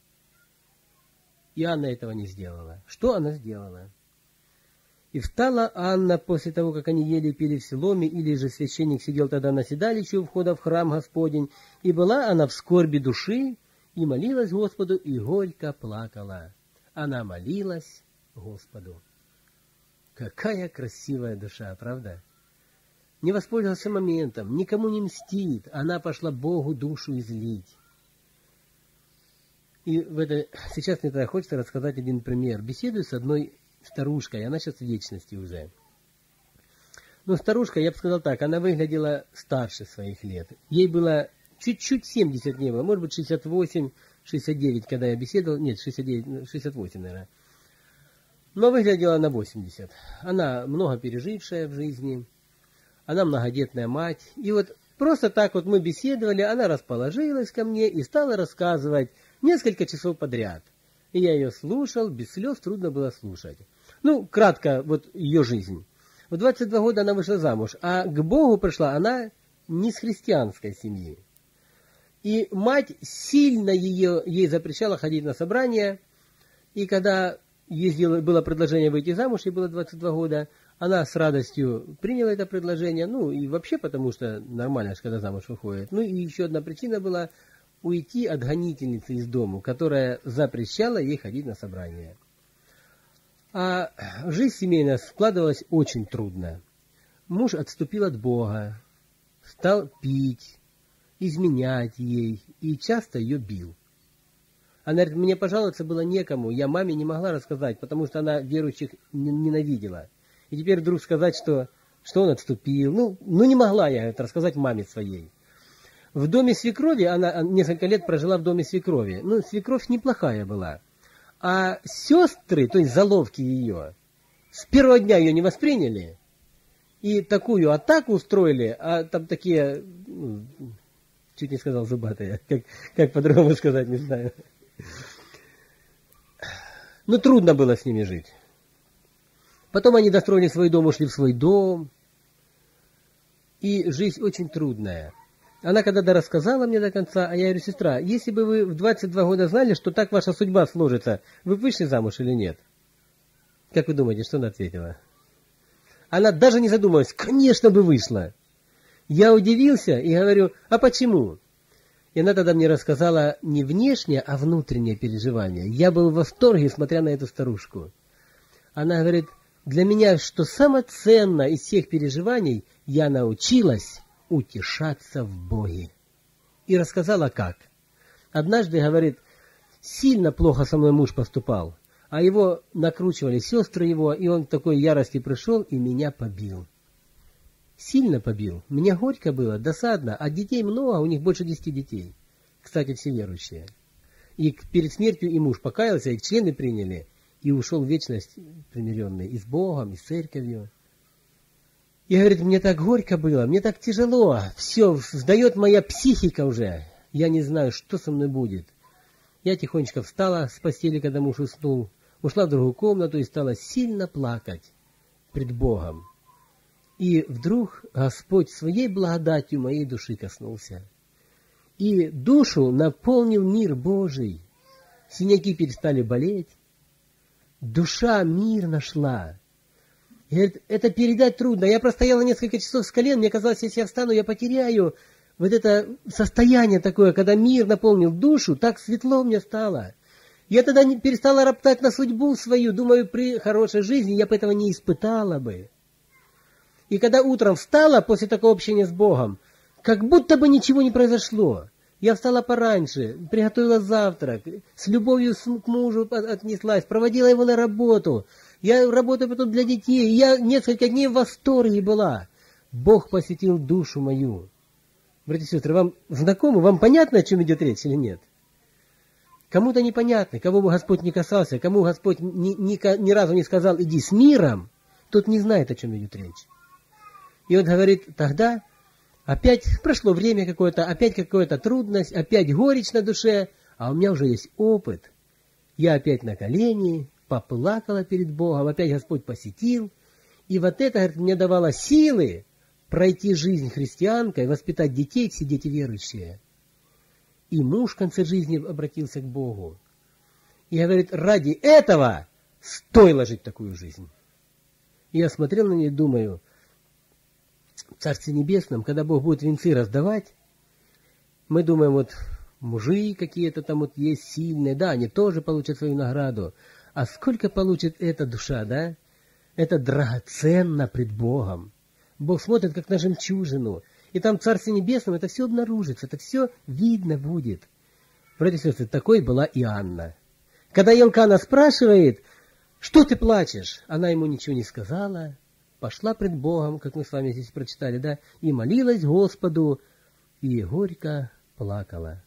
И Анна этого не сделала. Что она сделала? И встала Анна после того, как они ели и пили в Силоме, или же священник сидел тогда на седалище у входа в храм Господень, и была она в скорби души, и молилась Господу, и горько плакала. Она молилась Господу. Какая красивая душа, правда? Не воспользовался моментом, никому не мстит, она пошла Богу душу излить. И сейчас мне тогда хочется рассказать один пример. Беседую с одной старушкой, она сейчас в вечности уже. Но старушка, я бы сказал так, она выглядела старше своих лет. Ей было чуть-чуть 70 не было, может быть 68, 69, когда я беседовал, нет, 69, 68, наверное. Но выглядела на 80. Она много пережившая в жизни, она многодетная мать. И вот просто так вот мы беседовали, она расположилась ко мне и стала рассказывать несколько часов подряд. И я ее слушал, без слез трудно было слушать. Ну, кратко, вот ее жизнь. В 22 года она вышла замуж, а к Богу пришла она не с христианской семьи. И мать сильно ей запрещала ходить на собрания. И когда было предложение выйти замуж, ей было 22 года, она с радостью приняла это предложение. Ну, и вообще потому, что нормально, когда замуж выходит. Ну, и еще одна причина была уйти от гонительницы из дому, которая запрещала ей ходить на собрания. А жизнь семейная складывалась очень трудно. Муж отступил от Бога, стал пить, изменять ей и часто ее бил. Она говорит, мне пожаловаться было некому, я маме не могла рассказать, потому что она верующих ненавидела. И теперь вдруг сказать, что он отступил. Ну не могла я это рассказать маме своей. В доме свекрови, она несколько лет прожила в доме свекрови. Ну, свекровь неплохая была. А сестры, то есть заловки ее, с первого дня ее не восприняли. И такую атаку устроили, а там такие, чуть не сказал зубатые, как по-другому сказать, не знаю. Ну, трудно было с ними жить. Потом они достроили свой дом, ушли в свой дом. И жизнь очень трудная. Она когда-то рассказала мне до конца, а я говорю, сестра, если бы вы в 22 года знали, что так ваша судьба сложится, вы вышли замуж или нет? Как вы думаете, что она ответила? Она даже не задумалась, конечно бы вышла. Я удивился и говорю, а почему? И она тогда мне рассказала не внешнее, а внутреннее переживание. Я был в восторге, смотря на эту старушку. Она говорит, для меня, что самое ценное из всех переживаний, я научилась утешаться в Боге. И рассказала как. Однажды, говорит, сильно плохо со мной муж поступал, а его накручивали сестры его, и он в такой ярости пришел и меня побил. Сильно побил. Мне горько было, досадно, а детей много, у них больше 10 детей. Кстати, все верующие. И перед смертью и муж покаялся, и члены приняли, и ушел в вечность примиренный и с Богом, и с церковью. И говорит, мне так горько было, мне так тяжело, все, сдает моя психика уже. Я не знаю, что со мной будет. Я тихонечко встала с постели, когда муж уснул, ушла в другую комнату и стала сильно плакать пред Богом. И вдруг Господь своей благодатью моей души коснулся. И душу наполнил мир Божий. Синяки перестали болеть. Душа мир нашла. И говорит, это передать трудно. Я простояла несколько часов с колен, мне казалось, если я встану, я потеряю вот это состояние такое, когда мир наполнил душу, так светло мне стало. Я тогда перестала роптать на судьбу свою, думаю, при хорошей жизни я бы этого не испытала бы. И когда утром встала после такого общения с Богом, Как будто бы ничего не произошло. Я встала пораньше, приготовила завтрак, с любовью к мужу отнеслась, проводила его на работу. Я работаю потом для детей, я несколько дней в восторге была. Бог посетил душу мою. Братья и сестры, вам знакомо, вам понятно, о чем идет речь или нет? Кому-то непонятно, кого бы Господь не касался, кому Господь ни разу не сказал «иди с миром», тот не знает, о чем идет речь. И он говорит, тогда опять прошло время какое-то, опять какая-то трудность, опять горечь на душе, а у меня уже есть опыт. Я опять на колени, поплакала перед Богом, опять Господь посетил. И вот это, говорит, мне давало силы пройти жизнь христианкой, воспитать детей, все дети верующие. И муж в конце жизни обратился к Богу. И говорит, ради этого стоило жить такую жизнь. И я смотрел на нее и думаю, в Царстве Небесном, когда Бог будет венцы раздавать, мы думаем, вот мужи какие-то там вот есть сильные, да, они тоже получат свою награду. А сколько получит эта душа, да? Это драгоценно пред Богом. Бог смотрит, как на жемчужину. И там в Царстве Небесном это все обнаружится, это все видно будет. Братья и сестры, такой была и Анна. Когда Елкана спрашивает, что ты плачешь? Она ему ничего не сказала. Пошла пред Богом, как мы с вами здесь прочитали, да, и молилась Господу, и горько плакала.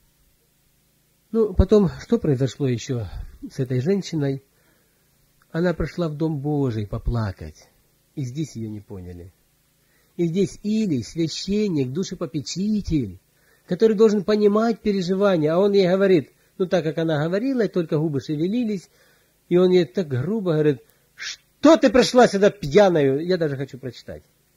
Ну, потом, что произошло еще с этой женщиной? Она пришла в Дом Божий поплакать, и здесь ее не поняли. И здесь Илий, священник, душепопечитель, который должен понимать переживания, а он ей говорит, ну, так как она говорила, и только губы шевелились, и он ей так грубо говорит, что ты пришла сюда пьяною? Я даже хочу прочитать.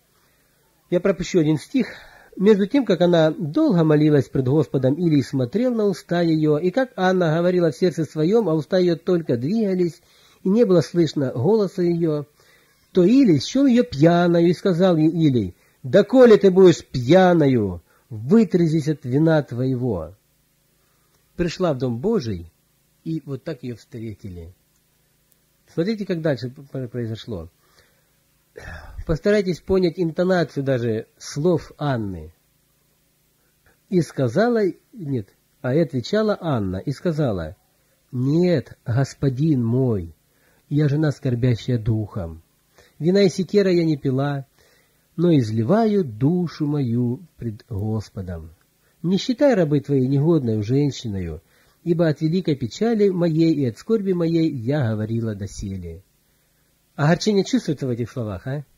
Я пропущу один стих. Между тем, как она долго молилась пред Господом, Илий смотрел на уста ее, и как Анна говорила в сердце своем, а уста ее только двигались, и не было слышно голоса ее, то Илий счел ее пьяною и сказал ей Илий, «Доколе ты будешь пьяною, вытрезись от вина твоего». Пришла в Дом Божий, и вот так ее встретили. Смотрите, как дальше произошло. Постарайтесь понять интонацию даже слов Анны. И сказала, нет, а и отвечала Анна, и сказала, «Нет, господин мой, я жена скорбящая духом. Вина и секера я не пила, но изливаю душу мою пред Господом. Не считай рабы твоей негодною женщиною, ибо от великой печали моей и от скорби моей я говорила доселе». Огорчение чувствуется в этих словах, а?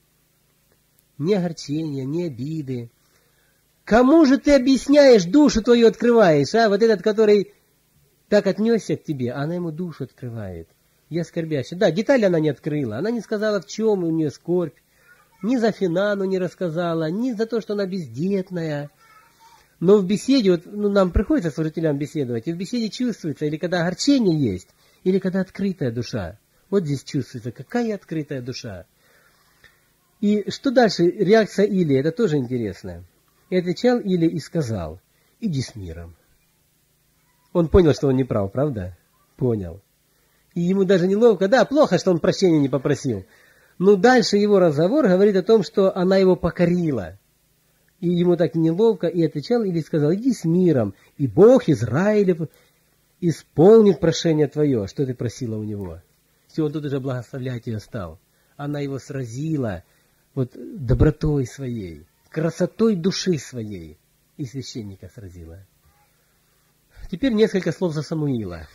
Ни огорчения, ни обиды. Кому же ты объясняешь, душу твою открываешь, а? Вот этот, который так отнесся к тебе, она ему душу открывает. Я скорбящая. Да, детали она не открыла. Она не сказала, в чем у нее скорбь. Ни за Финану не рассказала, ни за то, что она бездетная. Но в беседе, вот, ну, нам приходится служителям беседовать, и в беседе чувствуется, или когда огорчение есть, или когда открытая душа. Вот здесь чувствуется, какая открытая душа. И что дальше? Реакция Илии, это тоже интересно. И отвечал Илий и сказал, иди с миром. Он понял, что он не прав, правда? Понял. И ему даже неловко. Да, плохо, что он прощения не попросил. Но дальше его разговор говорит о том, что она его покорила. И ему так неловко, и отвечал Илий сказал, иди с миром, и Бог Израилев исполнит прошение твое, что ты просила у него. Все, он тут уже благословлять ее стал. Она его сразила вот добротой своей, красотой души своей, и священника сразила. Теперь несколько слов за Самуила.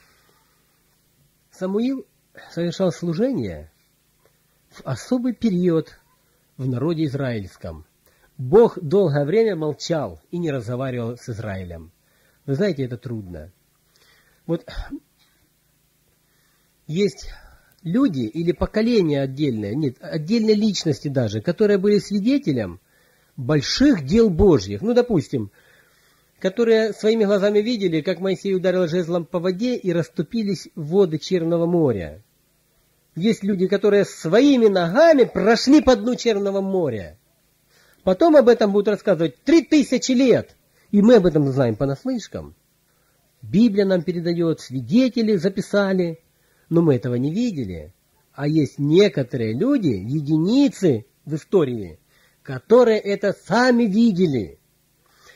Самуил совершал служение в особый период в народе израильском. Бог долгое время молчал и не разговаривал с Израилем. Вы знаете, это трудно. Вот есть люди или поколения отдельные, нет, отдельные личности даже, которые были свидетелем больших дел Божьих. Ну, допустим, которые своими глазами видели, как Моисей ударил жезлом по воде и расступились воды Черного моря. Есть люди, которые своими ногами прошли по дну Черного моря. Потом об этом будут рассказывать 3000 лет. И мы об этом знаем понаслышкам. Библия нам передает, свидетели записали, но мы этого не видели. А есть некоторые люди, единицы в истории, которые это сами видели.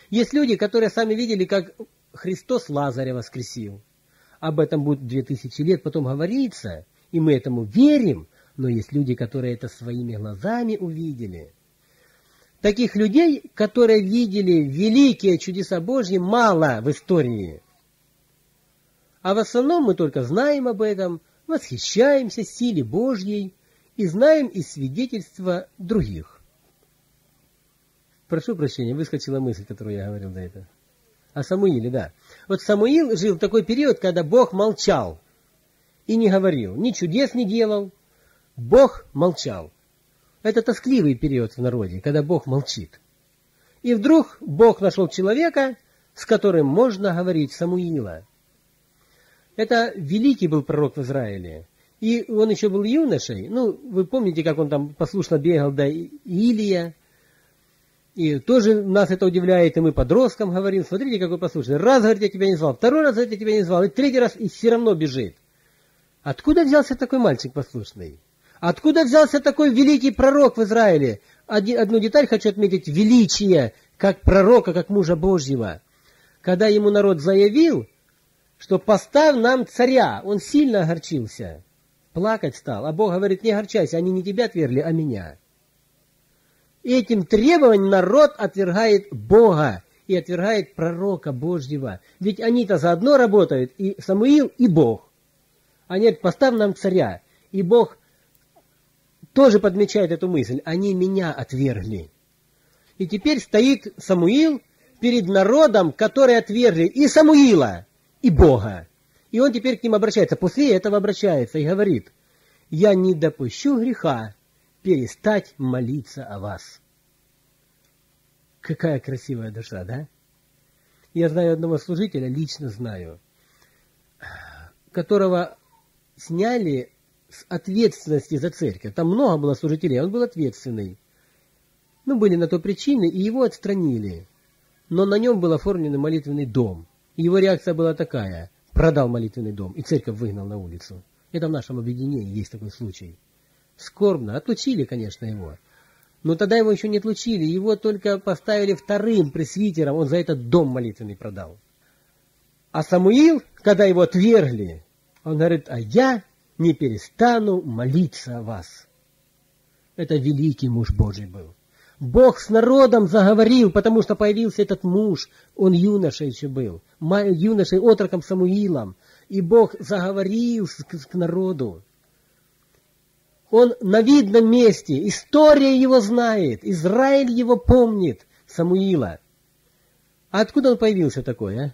Есть люди, которые сами видели, как Христос Лазаря воскресил. Об этом будет 2000 лет потом говориться, и мы этому верим, но есть люди, которые это своими глазами увидели. Таких людей, которые видели великие чудеса Божьи, мало в истории. А в основном мы только знаем об этом, восхищаемся силе Божьей и знаем из свидетельства других. Прошу прощения, выскочила мысль, которую я говорил до этого. О Самуиле, да. Вот Самуил жил в такой период, когда Бог молчал и не говорил, ни чудес не делал. Бог молчал. Это тоскливый период в народе, когда Бог молчит. И вдруг Бог нашел человека, с которым можно говорить, Самуила. Это великий был пророк в Израиле. И он еще был юношей. Ну, вы помните, как он там послушно бегал до Илия. И тоже нас это удивляет, и мы подросткам говорим, смотрите, какой послушный. Раз, говорит, я тебя не звал, второй раз, говорит, я тебя не звал, и третий раз, и все равно бежит. Откуда взялся такой мальчик послушный? Откуда взялся такой великий пророк в Израиле? Одну деталь хочу отметить, величие, как пророка, как мужа Божьего. Когда ему народ заявил, что поставь нам царя, он сильно огорчился, плакать стал. А Бог говорит, не огорчайся, они не тебя отвергли, а меня. Этим требованием народ отвергает Бога и отвергает пророка Божьего. Ведь они-то заодно работают, и Самуил, и Бог. Они говорят, поставь нам царя. И Бог тоже подмечает эту мысль. Они меня отвергли. И теперь стоит Самуил перед народом, который отвергли и Самуила, и Бога. И он теперь к ним обращается. После этого обращается и говорит, я не допущу греха перестать молиться о вас. Какая красивая душа, да? Я знаю одного служителя, лично знаю, которого сняли с ответственности за церковь. Там много было служителей, он был ответственный. Ну, были на то причины, и его отстранили. Но на нем был оформлен молитвенный дом. И его реакция была такая, продал молитвенный дом, и церковь выгнал на улицу. Это в нашем объединении есть такой случай. Скорбно. Отлучили, конечно, его. Но тогда его еще не отлучили. Его только поставили вторым пресвитером. Он за этот дом молитвенный продал. А Самуил, когда его отвергли, он говорит, а я не перестану молиться о вас. Это великий муж Божий был. Бог с народом заговорил, потому что появился этот муж. Он юношей еще был. Юношей, отроком Самуилом. И Бог заговорил к народу. Он на видном месте, история его знает, Израиль его помнит, Самуила. А откуда он появился такой, а?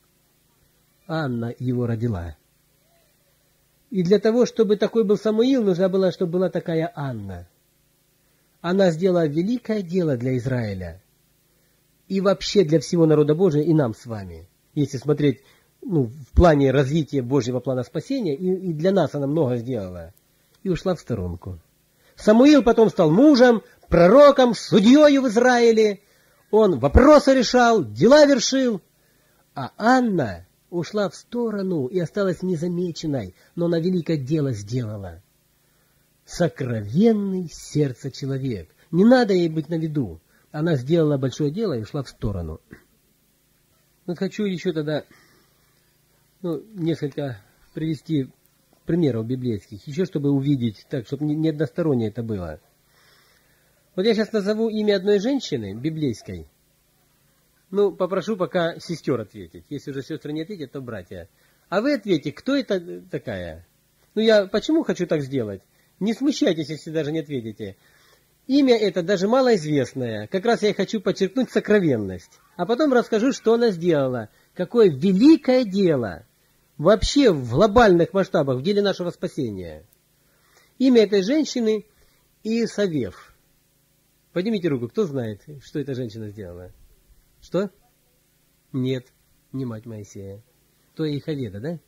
Анна его родила. И для того, чтобы такой был Самуил, нужно было, чтобы была такая Анна. Она сделала великое дело для Израиля. И вообще для всего народа Божия, и нам с вами. Если смотреть в плане развития Божьего плана спасения, и для нас она много сделала. И ушла в сторонку. Самуил потом стал мужем, пророком, судьей в Израиле. Он вопросы решал, дела вершил. А Анна ушла в сторону и осталась незамеченной, но она великое дело сделала. Сокровенный сердце человек. Не надо ей быть на виду. Она сделала большое дело и ушла в сторону. Вот хочу еще тогда несколько привести примеров библейских, еще чтобы увидеть, так, чтобы не односторонне это было. Вот я сейчас назову имя одной женщины, библейской. Попрошу пока сестер ответить. Если уже сестры не ответят, то братья. А вы ответьте, кто это такая? Я почему хочу так сделать? Не смущайтесь, если даже не ответите. Имя это даже малоизвестное. Как раз я хочу подчеркнуть сокровенность. А потом расскажу, что она сделала. Какое великое дело. Вообще в глобальных масштабах, в деле нашего спасения. Имя этой женщины Иесавев. Поднимите руку, кто знает, что эта женщина сделала? Что? Нет, не мать Моисея. То Иехаведа, да?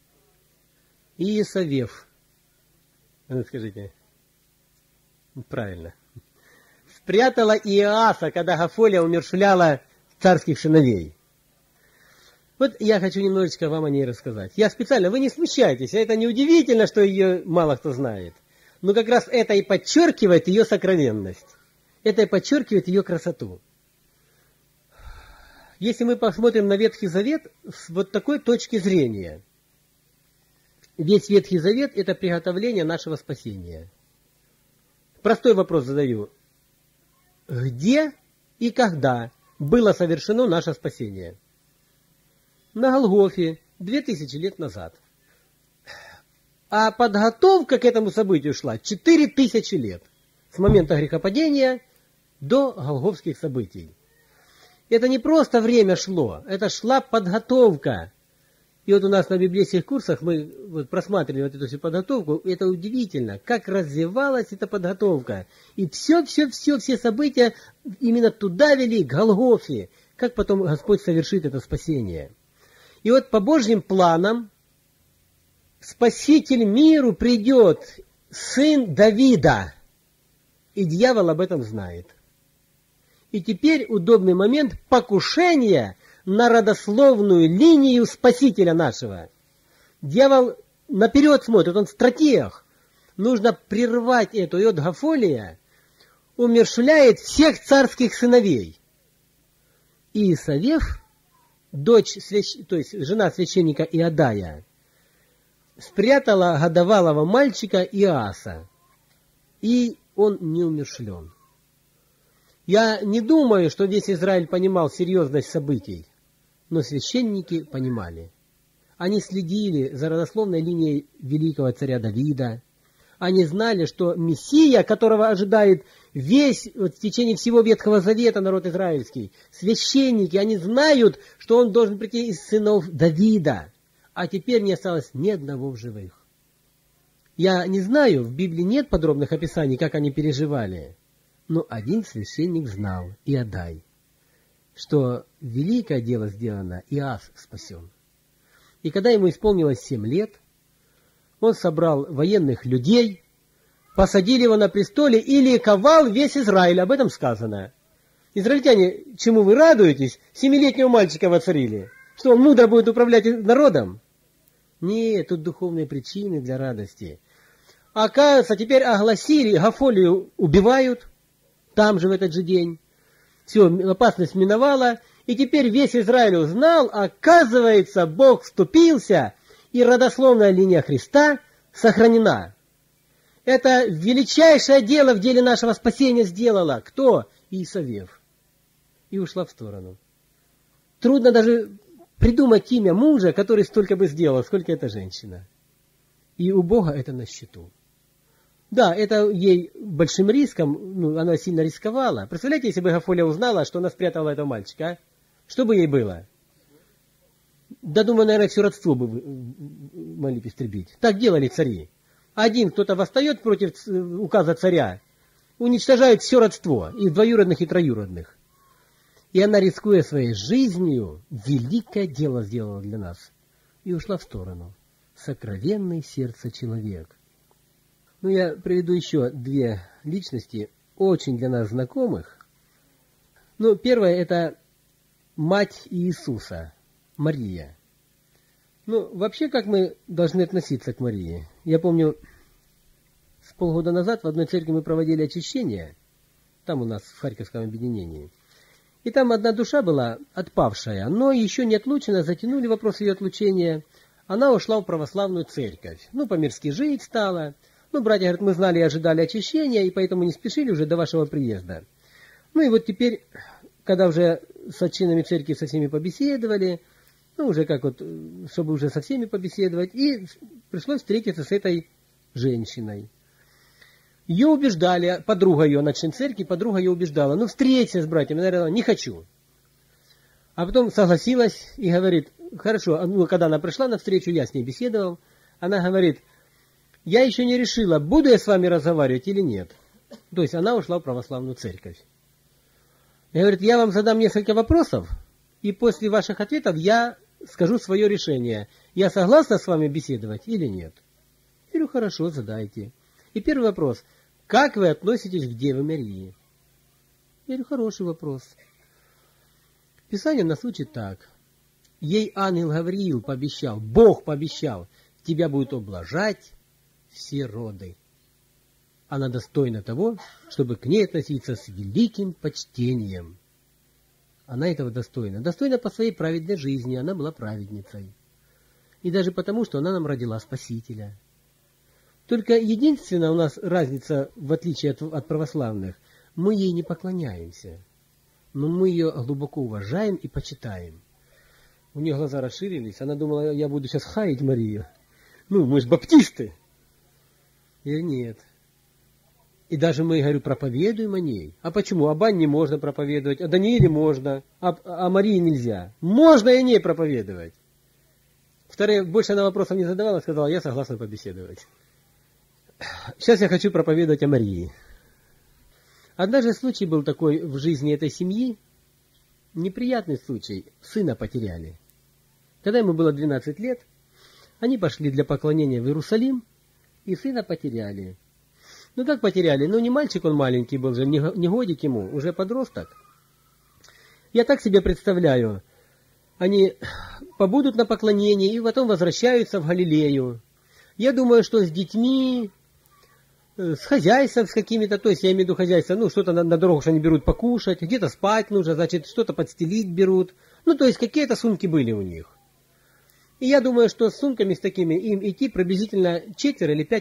Иесавев. Скажите. Правильно. Спрятала Иоаса, когда Гафоля умерщвляла царских сыновей. Вот я хочу немножечко вам о ней рассказать. Я специально, вы не смущайтесь, это не удивительно, что ее мало кто знает. Но как раз это и подчеркивает ее сокровенность. Это и подчеркивает ее красоту. Если мы посмотрим на Ветхий Завет с вот такой точки зрения, весь Ветхий Завет – это приготовление нашего спасения. Простой вопрос задаю. Где и когда было совершено наше спасение? На Голгофе 2000 лет назад. А подготовка к этому событию шла 4000 лет. С момента грехопадения до голгофских событий. Это не просто время шло, это шла подготовка. И вот у нас на библейских курсах мы вот просматривали вот эту всю подготовку. Это удивительно, как развивалась эта подготовка. И все события именно туда вели, к Голгофе. Как потом Господь совершит это спасение. И вот по Божьим планам Спаситель миру придет, сын Давида. И дьявол об этом знает. И теперь удобный момент покушения на родословную линию Спасителя нашего. Дьявол наперед смотрит, он стратег. Нужно прервать эту. И вот Гафолия умерщвляет всех царских сыновей. И Иисавеф, дочь, то есть жена священника Иодая, спрятала годовалого мальчика Иоаса. И он не умерщвлен. Я не думаю, что весь Израиль понимал серьезность событий, но священники понимали. Они следили за родословной линией великого царя Давида. Они знали, что Мессия, которого ожидает весь, вот, в течение всего Ветхого Завета народ израильский, священники, они знают, что он должен прийти из сынов Давида. А теперь не осталось ни одного в живых. Я не знаю, в Библии нет подробных описаний, как они переживали. Но один священник знал, Иодай, что великое дело сделано, Иоас спасен. И когда ему исполнилось 7 лет, он собрал военных людей, посадили его на престоле и ликовал весь Израиль. Об этом сказано. Израильтяне, чему вы радуетесь, 7-летнего мальчика воцарили? Что, он мудро будет управлять народом? Нет, тут духовные причины для радости. Оказывается, теперь огласили, Гафолию убивают, там же в этот же день. Все, опасность миновала, и теперь весь Израиль узнал, оказывается, Бог вступился, и родословная линия Христа сохранена. Это величайшее дело в деле нашего спасения сделала. Кто? Иисавеф. И ушла в сторону. Трудно даже придумать имя мужа, который столько бы сделал, сколько эта женщина. И у Бога это на счету. Да, это ей большим риском, она сильно рисковала. Представляете, если бы Гафолия узнала, что она спрятала этого мальчика, а? Что бы ей было? Да, думаю, наверное, все родство бы могли бы истребить. Так делали цари. Один кто-то восстает против указа царя, уничтожает все родство, и двоюродных, и троюродных. И она, рискуя своей жизнью, великое дело сделала для нас. И ушла в сторону. Сокровенный сердце человек. Я приведу еще 2 личности, очень для нас знакомых. Первая – это мать Иисуса, Мария. Вообще, как мы должны относиться к Марии? Я помню, с полгода назад в одной церкви мы проводили очищение, там у нас в Харьковском объединении. И там одна душа была отпавшая, но еще не отлучена, затянули вопрос ее отлучения. Она ушла в православную церковь. По-мирски жить стала. Братья говорят, мы знали и ожидали очищения, и поэтому не спешили уже до вашего приезда. И вот теперь, когда уже с отчинами церкви со всеми побеседовали, уже как вот, чтобы уже со всеми побеседовать, и пришлось встретиться с этой женщиной. Ее убеждали, подруга ее, на член церкви, подруга ее убеждала, встреться с братьями, наверное, не хочу. А потом согласилась и говорит, хорошо, когда она пришла на встречу, я с ней беседовал, она говорит, я еще не решила, буду я с вами разговаривать или нет. То есть она ушла в православную церковь. И говорит, я вам задам несколько вопросов, и после ваших ответов я скажу свое решение. Я согласна с вами беседовать или нет? Я говорю, хорошо, задайте. И первый вопрос. Как вы относитесь к Деве Марии? Я говорю, хороший вопрос. Писание нас учит так. Ей ангел Гавриил пообещал, Бог пообещал, тебя будут ублажать все роды. Она достойна того, чтобы к ней относиться с великим почтением. Она этого достойна. Достойна по своей праведной жизни, она была праведницей. И даже потому, что она нам родила Спасителя. Только единственная у нас разница, в отличие от православных, мы ей не поклоняемся. Но мы ее глубоко уважаем и почитаем. У нее глаза расширились, она думала, я буду сейчас хаять Марию. Ну, мы же баптисты. Или нет. И даже мы, говорю, проповедуем о ней. А почему? Об Анне можно проповедовать, о Данииле можно, а Марии нельзя. Можно и о ней проповедовать. Вторая, больше она вопросов не задавала, сказала, я согласна побеседовать. Сейчас я хочу проповедовать о Марии. Однажды случай был такой в жизни этой семьи, неприятный случай, сына потеряли. Когда ему было 12 лет, они пошли для поклонения в Иерусалим, и сына потеряли. Ну как потеряли? Ну не мальчик он маленький был же, не годик ему, уже подросток. Я так себе представляю, они побудут на поклонении и потом возвращаются в Галилею. Я думаю, что с детьми, с хозяйством, с какими-то, то есть я имею в виду хозяйство, ну что-то на дорогу, что они берут покушать, где-то спать нужно, значит, что-то подстелить берут. Ну то есть какие-то сумки были у них. И я думаю, что с сумками с такими им идти приблизительно 4 или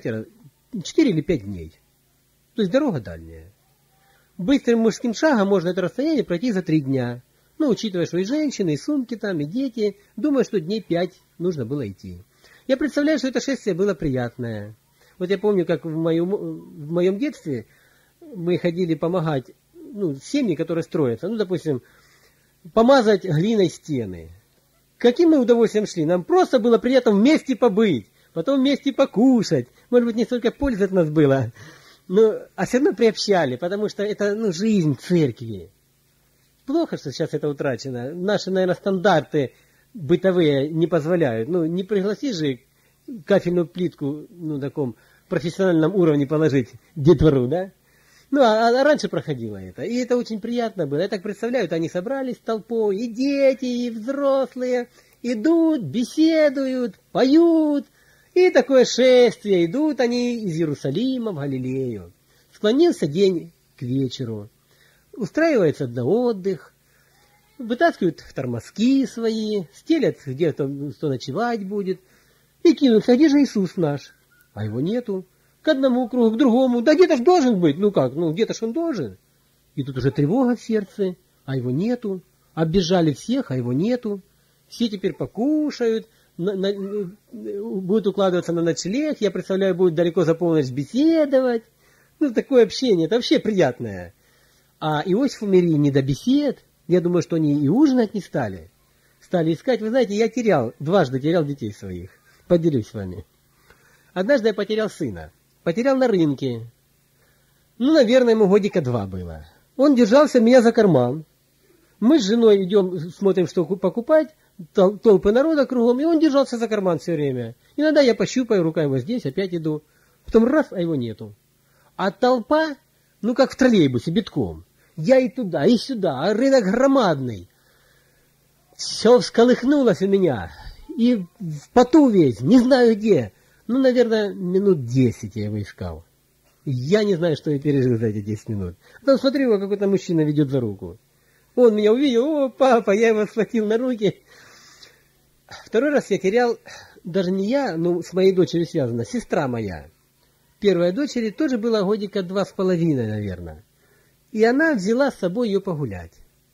5 дней. То есть дорога дальняя. Быстрым мужским шагом можно это расстояние пройти за 3 дня. Ну, учитывая, что и женщины, и сумки там, и дети, думаю, что дней 5 нужно было идти. Я представляю, что это шествие было приятное. Вот я помню, как в моем детстве мы ходили помогать, ну, семьи, которые строятся, ну, допустим, помазать глиной стены. Каким мы удовольствием шли? Нам просто было приятно вместе побыть, потом вместе покушать. Может быть, не столько пользы от нас было, но, а все равно приобщали, потому что это, ну, жизнь церкви. Плохо, что сейчас это утрачено. Наши, наверное, стандарты бытовые не позволяют. Ну, не пригласи же кафельную плитку, ну, на таком профессиональном уровне положить детвору, да? Ну, а раньше проходило это. И это очень приятно было. Я так представляю, они собрались толпой, и дети, и взрослые, идут, беседуют, поют. И такое шествие. Идут они из Иерусалима в Галилею. Склонился день к вечеру. Устраивается на отдых. Вытаскивают тормозки свои, стелят где-то, что ночевать будет. И кинутся, а где же Иисус наш? А его нету. К одному кругу, к другому. Да где-то ж должен быть. Ну как, ну где-то ж он должен. И тут уже тревога в сердце, а его нету. Оббежали всех, а его нету. Все теперь покушают, будут укладываться на ночлег. Я представляю, будут далеко за полночь беседовать. Ну, такое общение, это вообще приятное. А Иосифу и Марии не до бесед. Я думаю, что они и ужинать не стали. Стали искать. Вы знаете, я дважды терял детей своих. Поделюсь с вами. Однажды я потерял сына. Потерял на рынке. Ну, наверное, ему годика 2 было. Он держался меня за карман. Мы с женой идем, смотрим, что покупать. Толпы народа кругом. И он держался за карман все время. Иногда я пощупаю, рука его здесь, опять иду. Потом раз, а его нету. А толпа, ну, как в троллейбусе, битком. Я и туда, и сюда. А рынок громадный. Все всколыхнулось у меня. И в поту весь, не знаю где. Ну, наверное, минут 10 я его искал. Я не знаю, что я пережил за эти 10 минут. Потом смотрю, его какой-то мужчина ведет за руку. Он меня увидел, о, папа, я его схватил на руки. Второй раз я терял, даже не я, но с моей дочерью связано, сестра моя. Первой дочери тоже было годика 2,5, наверное. И она взяла с собой ее погулять.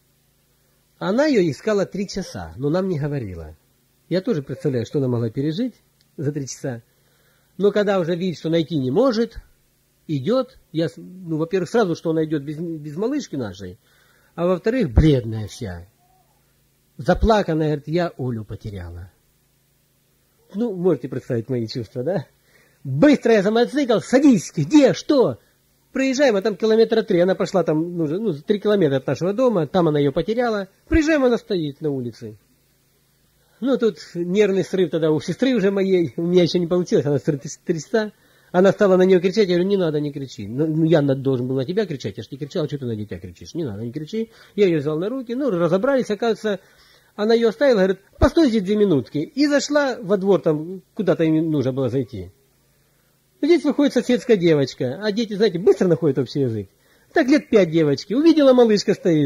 Она ее искала 3 часа, но нам не говорила. Я тоже представляю, что она могла пережить за 3 часа. Но когда уже видит, что найти не может, идет, ну, во-первых, сразу, что она идет без малышки нашей, а во-вторых, бледная вся. Заплаканная, говорит, я Олю потеряла. Ну, можете представить мои чувства, да? Быстро я за мотоцикл, садись, где, что? Проезжаем, а там 3 километра, она пошла там, ну, 3 километра от нашего дома, там она ее потеряла. Приезжаем, она стоит на улице. Ну, тут нервный срыв тогда у сестры уже моей, у меня еще не получилось, она трясся. Она стала на нее кричать, я говорю, не надо, не кричи. Ну, я должен был на тебя кричать, я ж не кричал, а что ты на дитя кричишь? Не надо, не кричи. Я ее взял на руки, ну, разобрались, оказывается, она ее оставила, говорит, постой здесь 2 минутки. И зашла во двор, там, куда-то им нужно было зайти. Здесь выходит соседская девочка, а дети, знаете, быстро находят общий язык. Так 5 лет девочки, увидела, малышка стоит.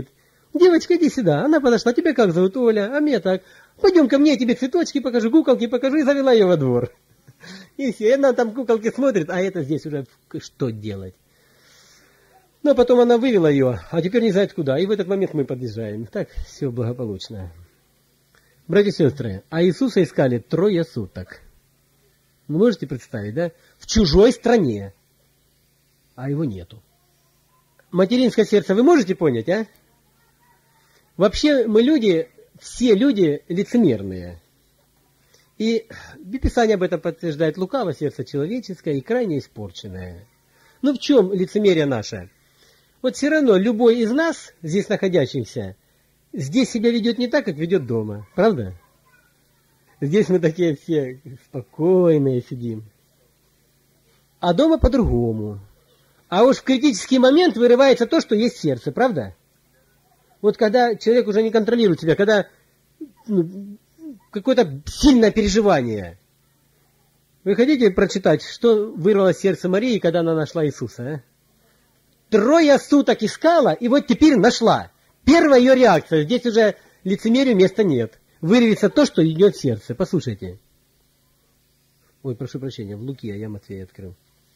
девочка, иди сюда. Она подошла, тебя как зовут? Оля, а меня так. Пойдем ко мне, я тебе цветочки покажу, куколки покажу, и завела ее во двор. И все, и она там куколки смотрит, а это здесь уже что делать? Но потом она вывела ее, а теперь не знает куда. И в этот момент мы подъезжаем. Так, все благополучно. Братья и сестры, а Иисуса искали 3 суток. Вы можете представить, да? В чужой стране. А его нету. Материнское сердце вы можете понять, а? Вообще мы люди, все люди лицемерные. И Писание об этом подтверждает: лукаво сердце человеческое и крайне испорченное. Ну в чем лицемерие наше? Вот все равно любой из нас, здесь находящихся, здесь себя ведет не так, как ведет дома. Правда? Здесь мы такие все спокойные сидим. А дома по-другому. А уж в критический момент вырывается то, что есть в сердце. Правда? Вот когда человек уже не контролирует себя, когда какое-то сильное переживание. Вы хотите прочитать, что вырвалось сердце Марии, когда она нашла Иисуса? А? 3 суток искала, и вот теперь нашла. Первая ее реакция. Здесь уже лицемерию места нет. Вырвется то, что идет в сердце. Послушайте. Ой, прошу прощения, в Луки, а я Матфея открыл.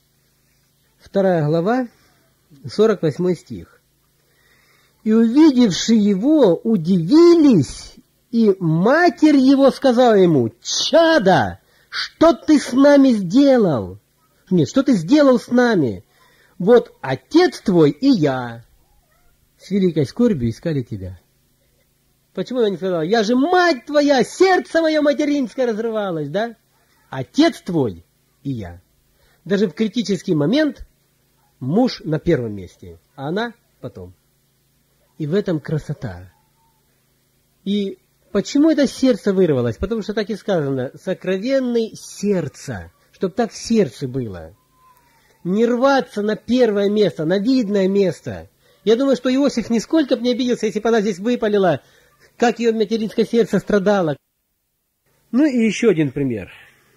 2 глава, 48 стих. «И увидевши его, удивились, и матерь его сказала ему: чадо, что ты с нами сделал? Нет, что ты сделал с нами? Вот отец твой и я с великой скорбью искали тебя». Почему она не сказала: я же мать твоя, сердце мое материнское разрывалось, да? Отец твой и я. Даже в критический момент муж на первом месте, а она потом. И в этом красота. И почему это сердце вырвалось? Потому что так и сказано: сокровенный сердце, чтобы так в сердце было. Не рваться на первое место, на видное место. Я думаю, что Иосиф нисколько бы не обиделся, если бы она здесь выпалила, как ее материнское сердце страдало. Ну и еще один пример.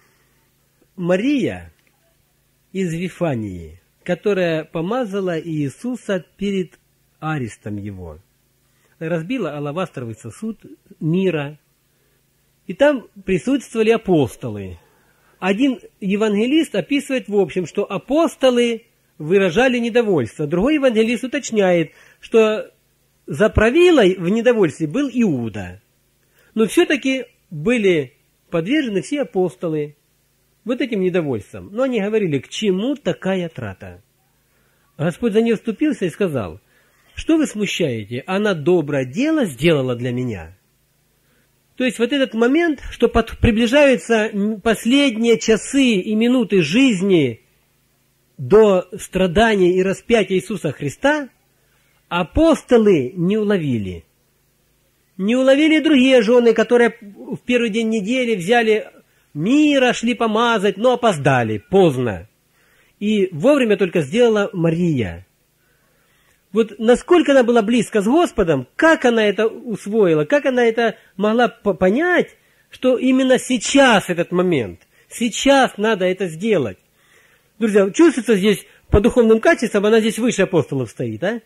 Мария из Вифании, которая помазала Иисуса перед арестом его, разбила алавастровый сосуд мира, и там присутствовали апостолы. Один евангелист описывает в общем, что апостолы выражали недовольство. Другой евангелист уточняет, что за правилой в недовольстве был Иуда. Но все-таки были подвержены все апостолы вот этим недовольством. Но они говорили: к чему такая трата? Господь за нее вступился и сказал: что вы смущаете? Она доброе дело сделала для меня. То есть вот этот момент, что приближаются последние часы и минуты жизни до страдания и распятия Иисуса Христа, апостолы не уловили. Не уловили другие жены, которые в первый день недели взяли мира, шли помазать, но опоздали, поздно. И вовремя только сделала Мария. Вот насколько она была близко с Господом, как она это усвоила, как она это могла понять, что именно сейчас этот момент, сейчас надо это сделать. Друзья, чувствуется здесь по духовным качествам, она здесь выше апостолов стоит, а?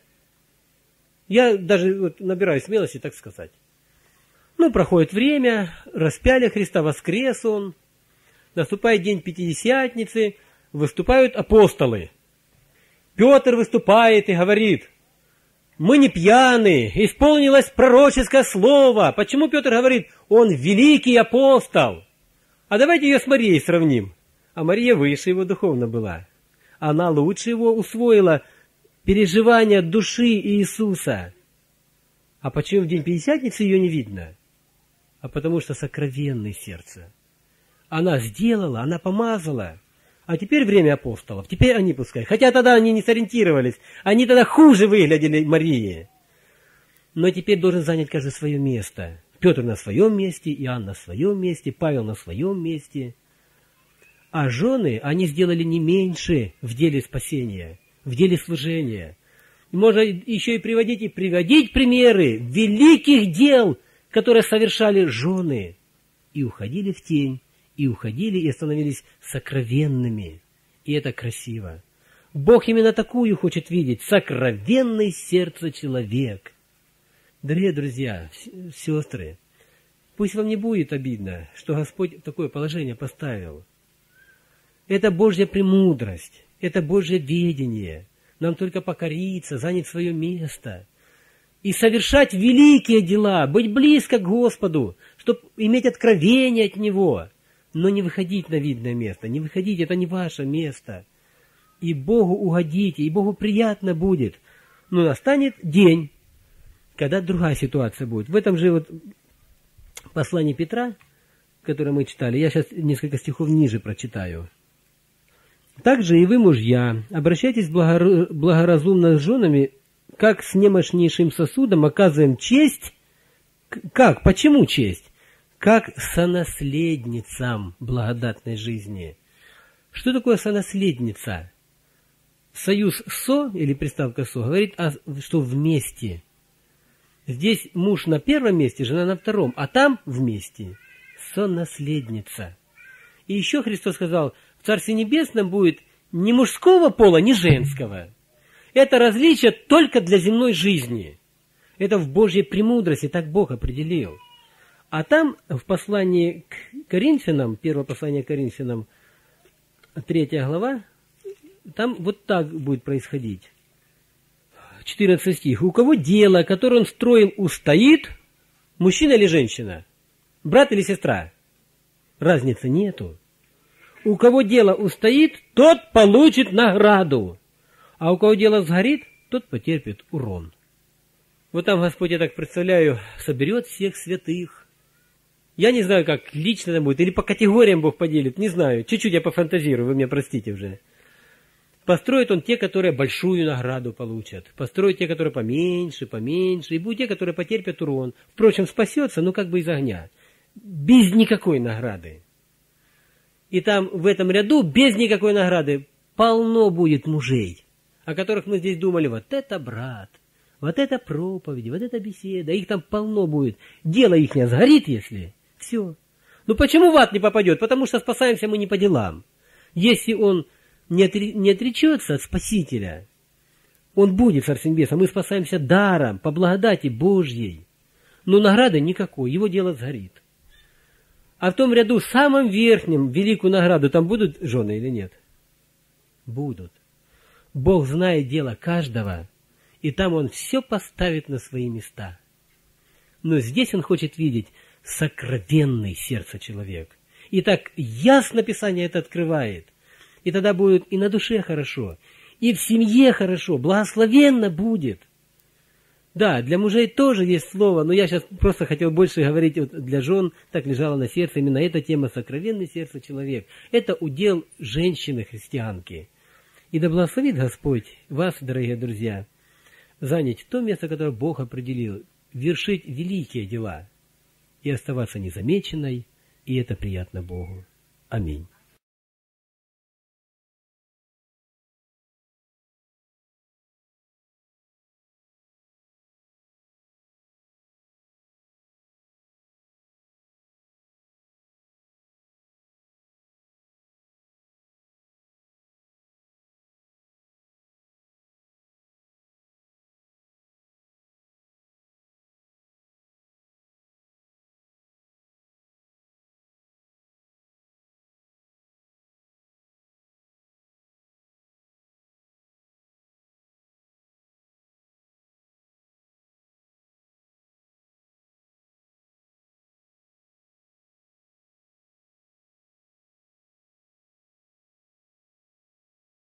Я даже вот набираю смелости так сказать. Ну, проходит время, распяли Христа, воскрес Он, наступает день Пятидесятницы, выступают апостолы. Петр выступает и говорит: мы не пьяны, исполнилось пророческое слово. Почему Петр говорит: он великий апостол? А давайте ее с Марией сравним. А Мария выше его духовно была. Она лучше его усвоила переживания души Иисуса. А почему в день Пятидесятницы ее не видно? А потому что сокровенное сердце. Она сделала, она помазала. А теперь время апостолов, теперь они пускай. Хотя тогда они не сориентировались, они тогда хуже выглядели Марии. Но теперь должен занять каждый свое место. Петр на своем месте, Иоанн на своем месте, Павел на своем месте. А жены, они сделали не меньше в деле спасения, в деле служения. Можно еще и приводить примеры великих дел, которые совершали жены. И уходили в тень. И уходили, и становились сокровенными. И это красиво. Бог именно такую хочет видеть. Сокровенный сердце человек. Дорогие друзья, сестры, пусть вам не будет обидно, что Господь в такое положение поставил. Это Божья премудрость, это Божье ведение. Нам только покориться, занять свое место и совершать великие дела, быть близко к Господу, чтобы иметь откровение от Него, но не выходить на видное место, не выходить, это не ваше место. И Богу угодите, и Богу приятно будет. Но настанет день, когда другая ситуация будет. В этом же вот послании Петра, которое мы читали, я сейчас несколько стихов ниже прочитаю. «Также и вы, мужья, обращайтесь благоразумно с женами, как с немощнейшим сосудом оказываем честь». Как? Почему честь? Как сонаследницам благодатной жизни. Что такое сонаследница? Союз «со» или приставка «со» говорит, что вместе. Здесь муж на первом месте, жена на втором, а там вместе. Сонаследница. И еще Христос сказал, в Царстве Небесном будет ни мужского пола, ни женского. Это различие только для земной жизни. Это в Божьей премудрости, так Бог определил. А там в послании к Коринфянам, первое послание к Коринфянам, 3 глава, там вот так будет происходить. 14 стих. «У кого дело, которое он строем устоит, мужчина или женщина? Брат или сестра? Разницы нету. У кого дело устоит, тот получит награду, а у кого дело сгорит, тот потерпит урон». Вот там Господь, я так представляю, соберет всех святых. Я не знаю, как лично это будет, или по категориям Бог поделит, не знаю. Чуть-чуть я пофантазирую, вы меня простите уже. Построит Он те, которые большую награду получат. Построит те, которые поменьше, и будут те, которые потерпят урон. Впрочем, спасется, но как бы из огня. Без никакой награды. И там в этом ряду, без никакой награды, полно будет мужей, о которых мы здесь думали, вот это брат, вот это проповеди, вот это беседа, их там полно будет. Дело их не сгорит, если... Все. Ну почему в ад не попадет? Потому что спасаемся мы не по делам. Если он не отречется от Спасителя, он будет в Царстве Небесном. Мы спасаемся даром, по благодати Божьей. Но награды никакой, его дело сгорит. А в том ряду, самым верхним, великую награду, там будут жены или нет? Будут. Бог знает дело каждого, и там Он все поставит на свои места. Но здесь Он хочет видеть сокровенный сердце человек. И так ясно Писание это открывает. И тогда будет и на душе хорошо, и в семье хорошо, благословенно будет. Да, для мужей тоже есть слово, но я сейчас просто хотел больше говорить вот для жен, так лежало на сердце именно эта тема сокровенный сердце человек. Это удел женщины-христианки. И да благословит Господь вас, дорогие друзья, занять то место, которое Бог определил, вершить великие дела и оставаться незамеченной, и это приятно Богу. Аминь.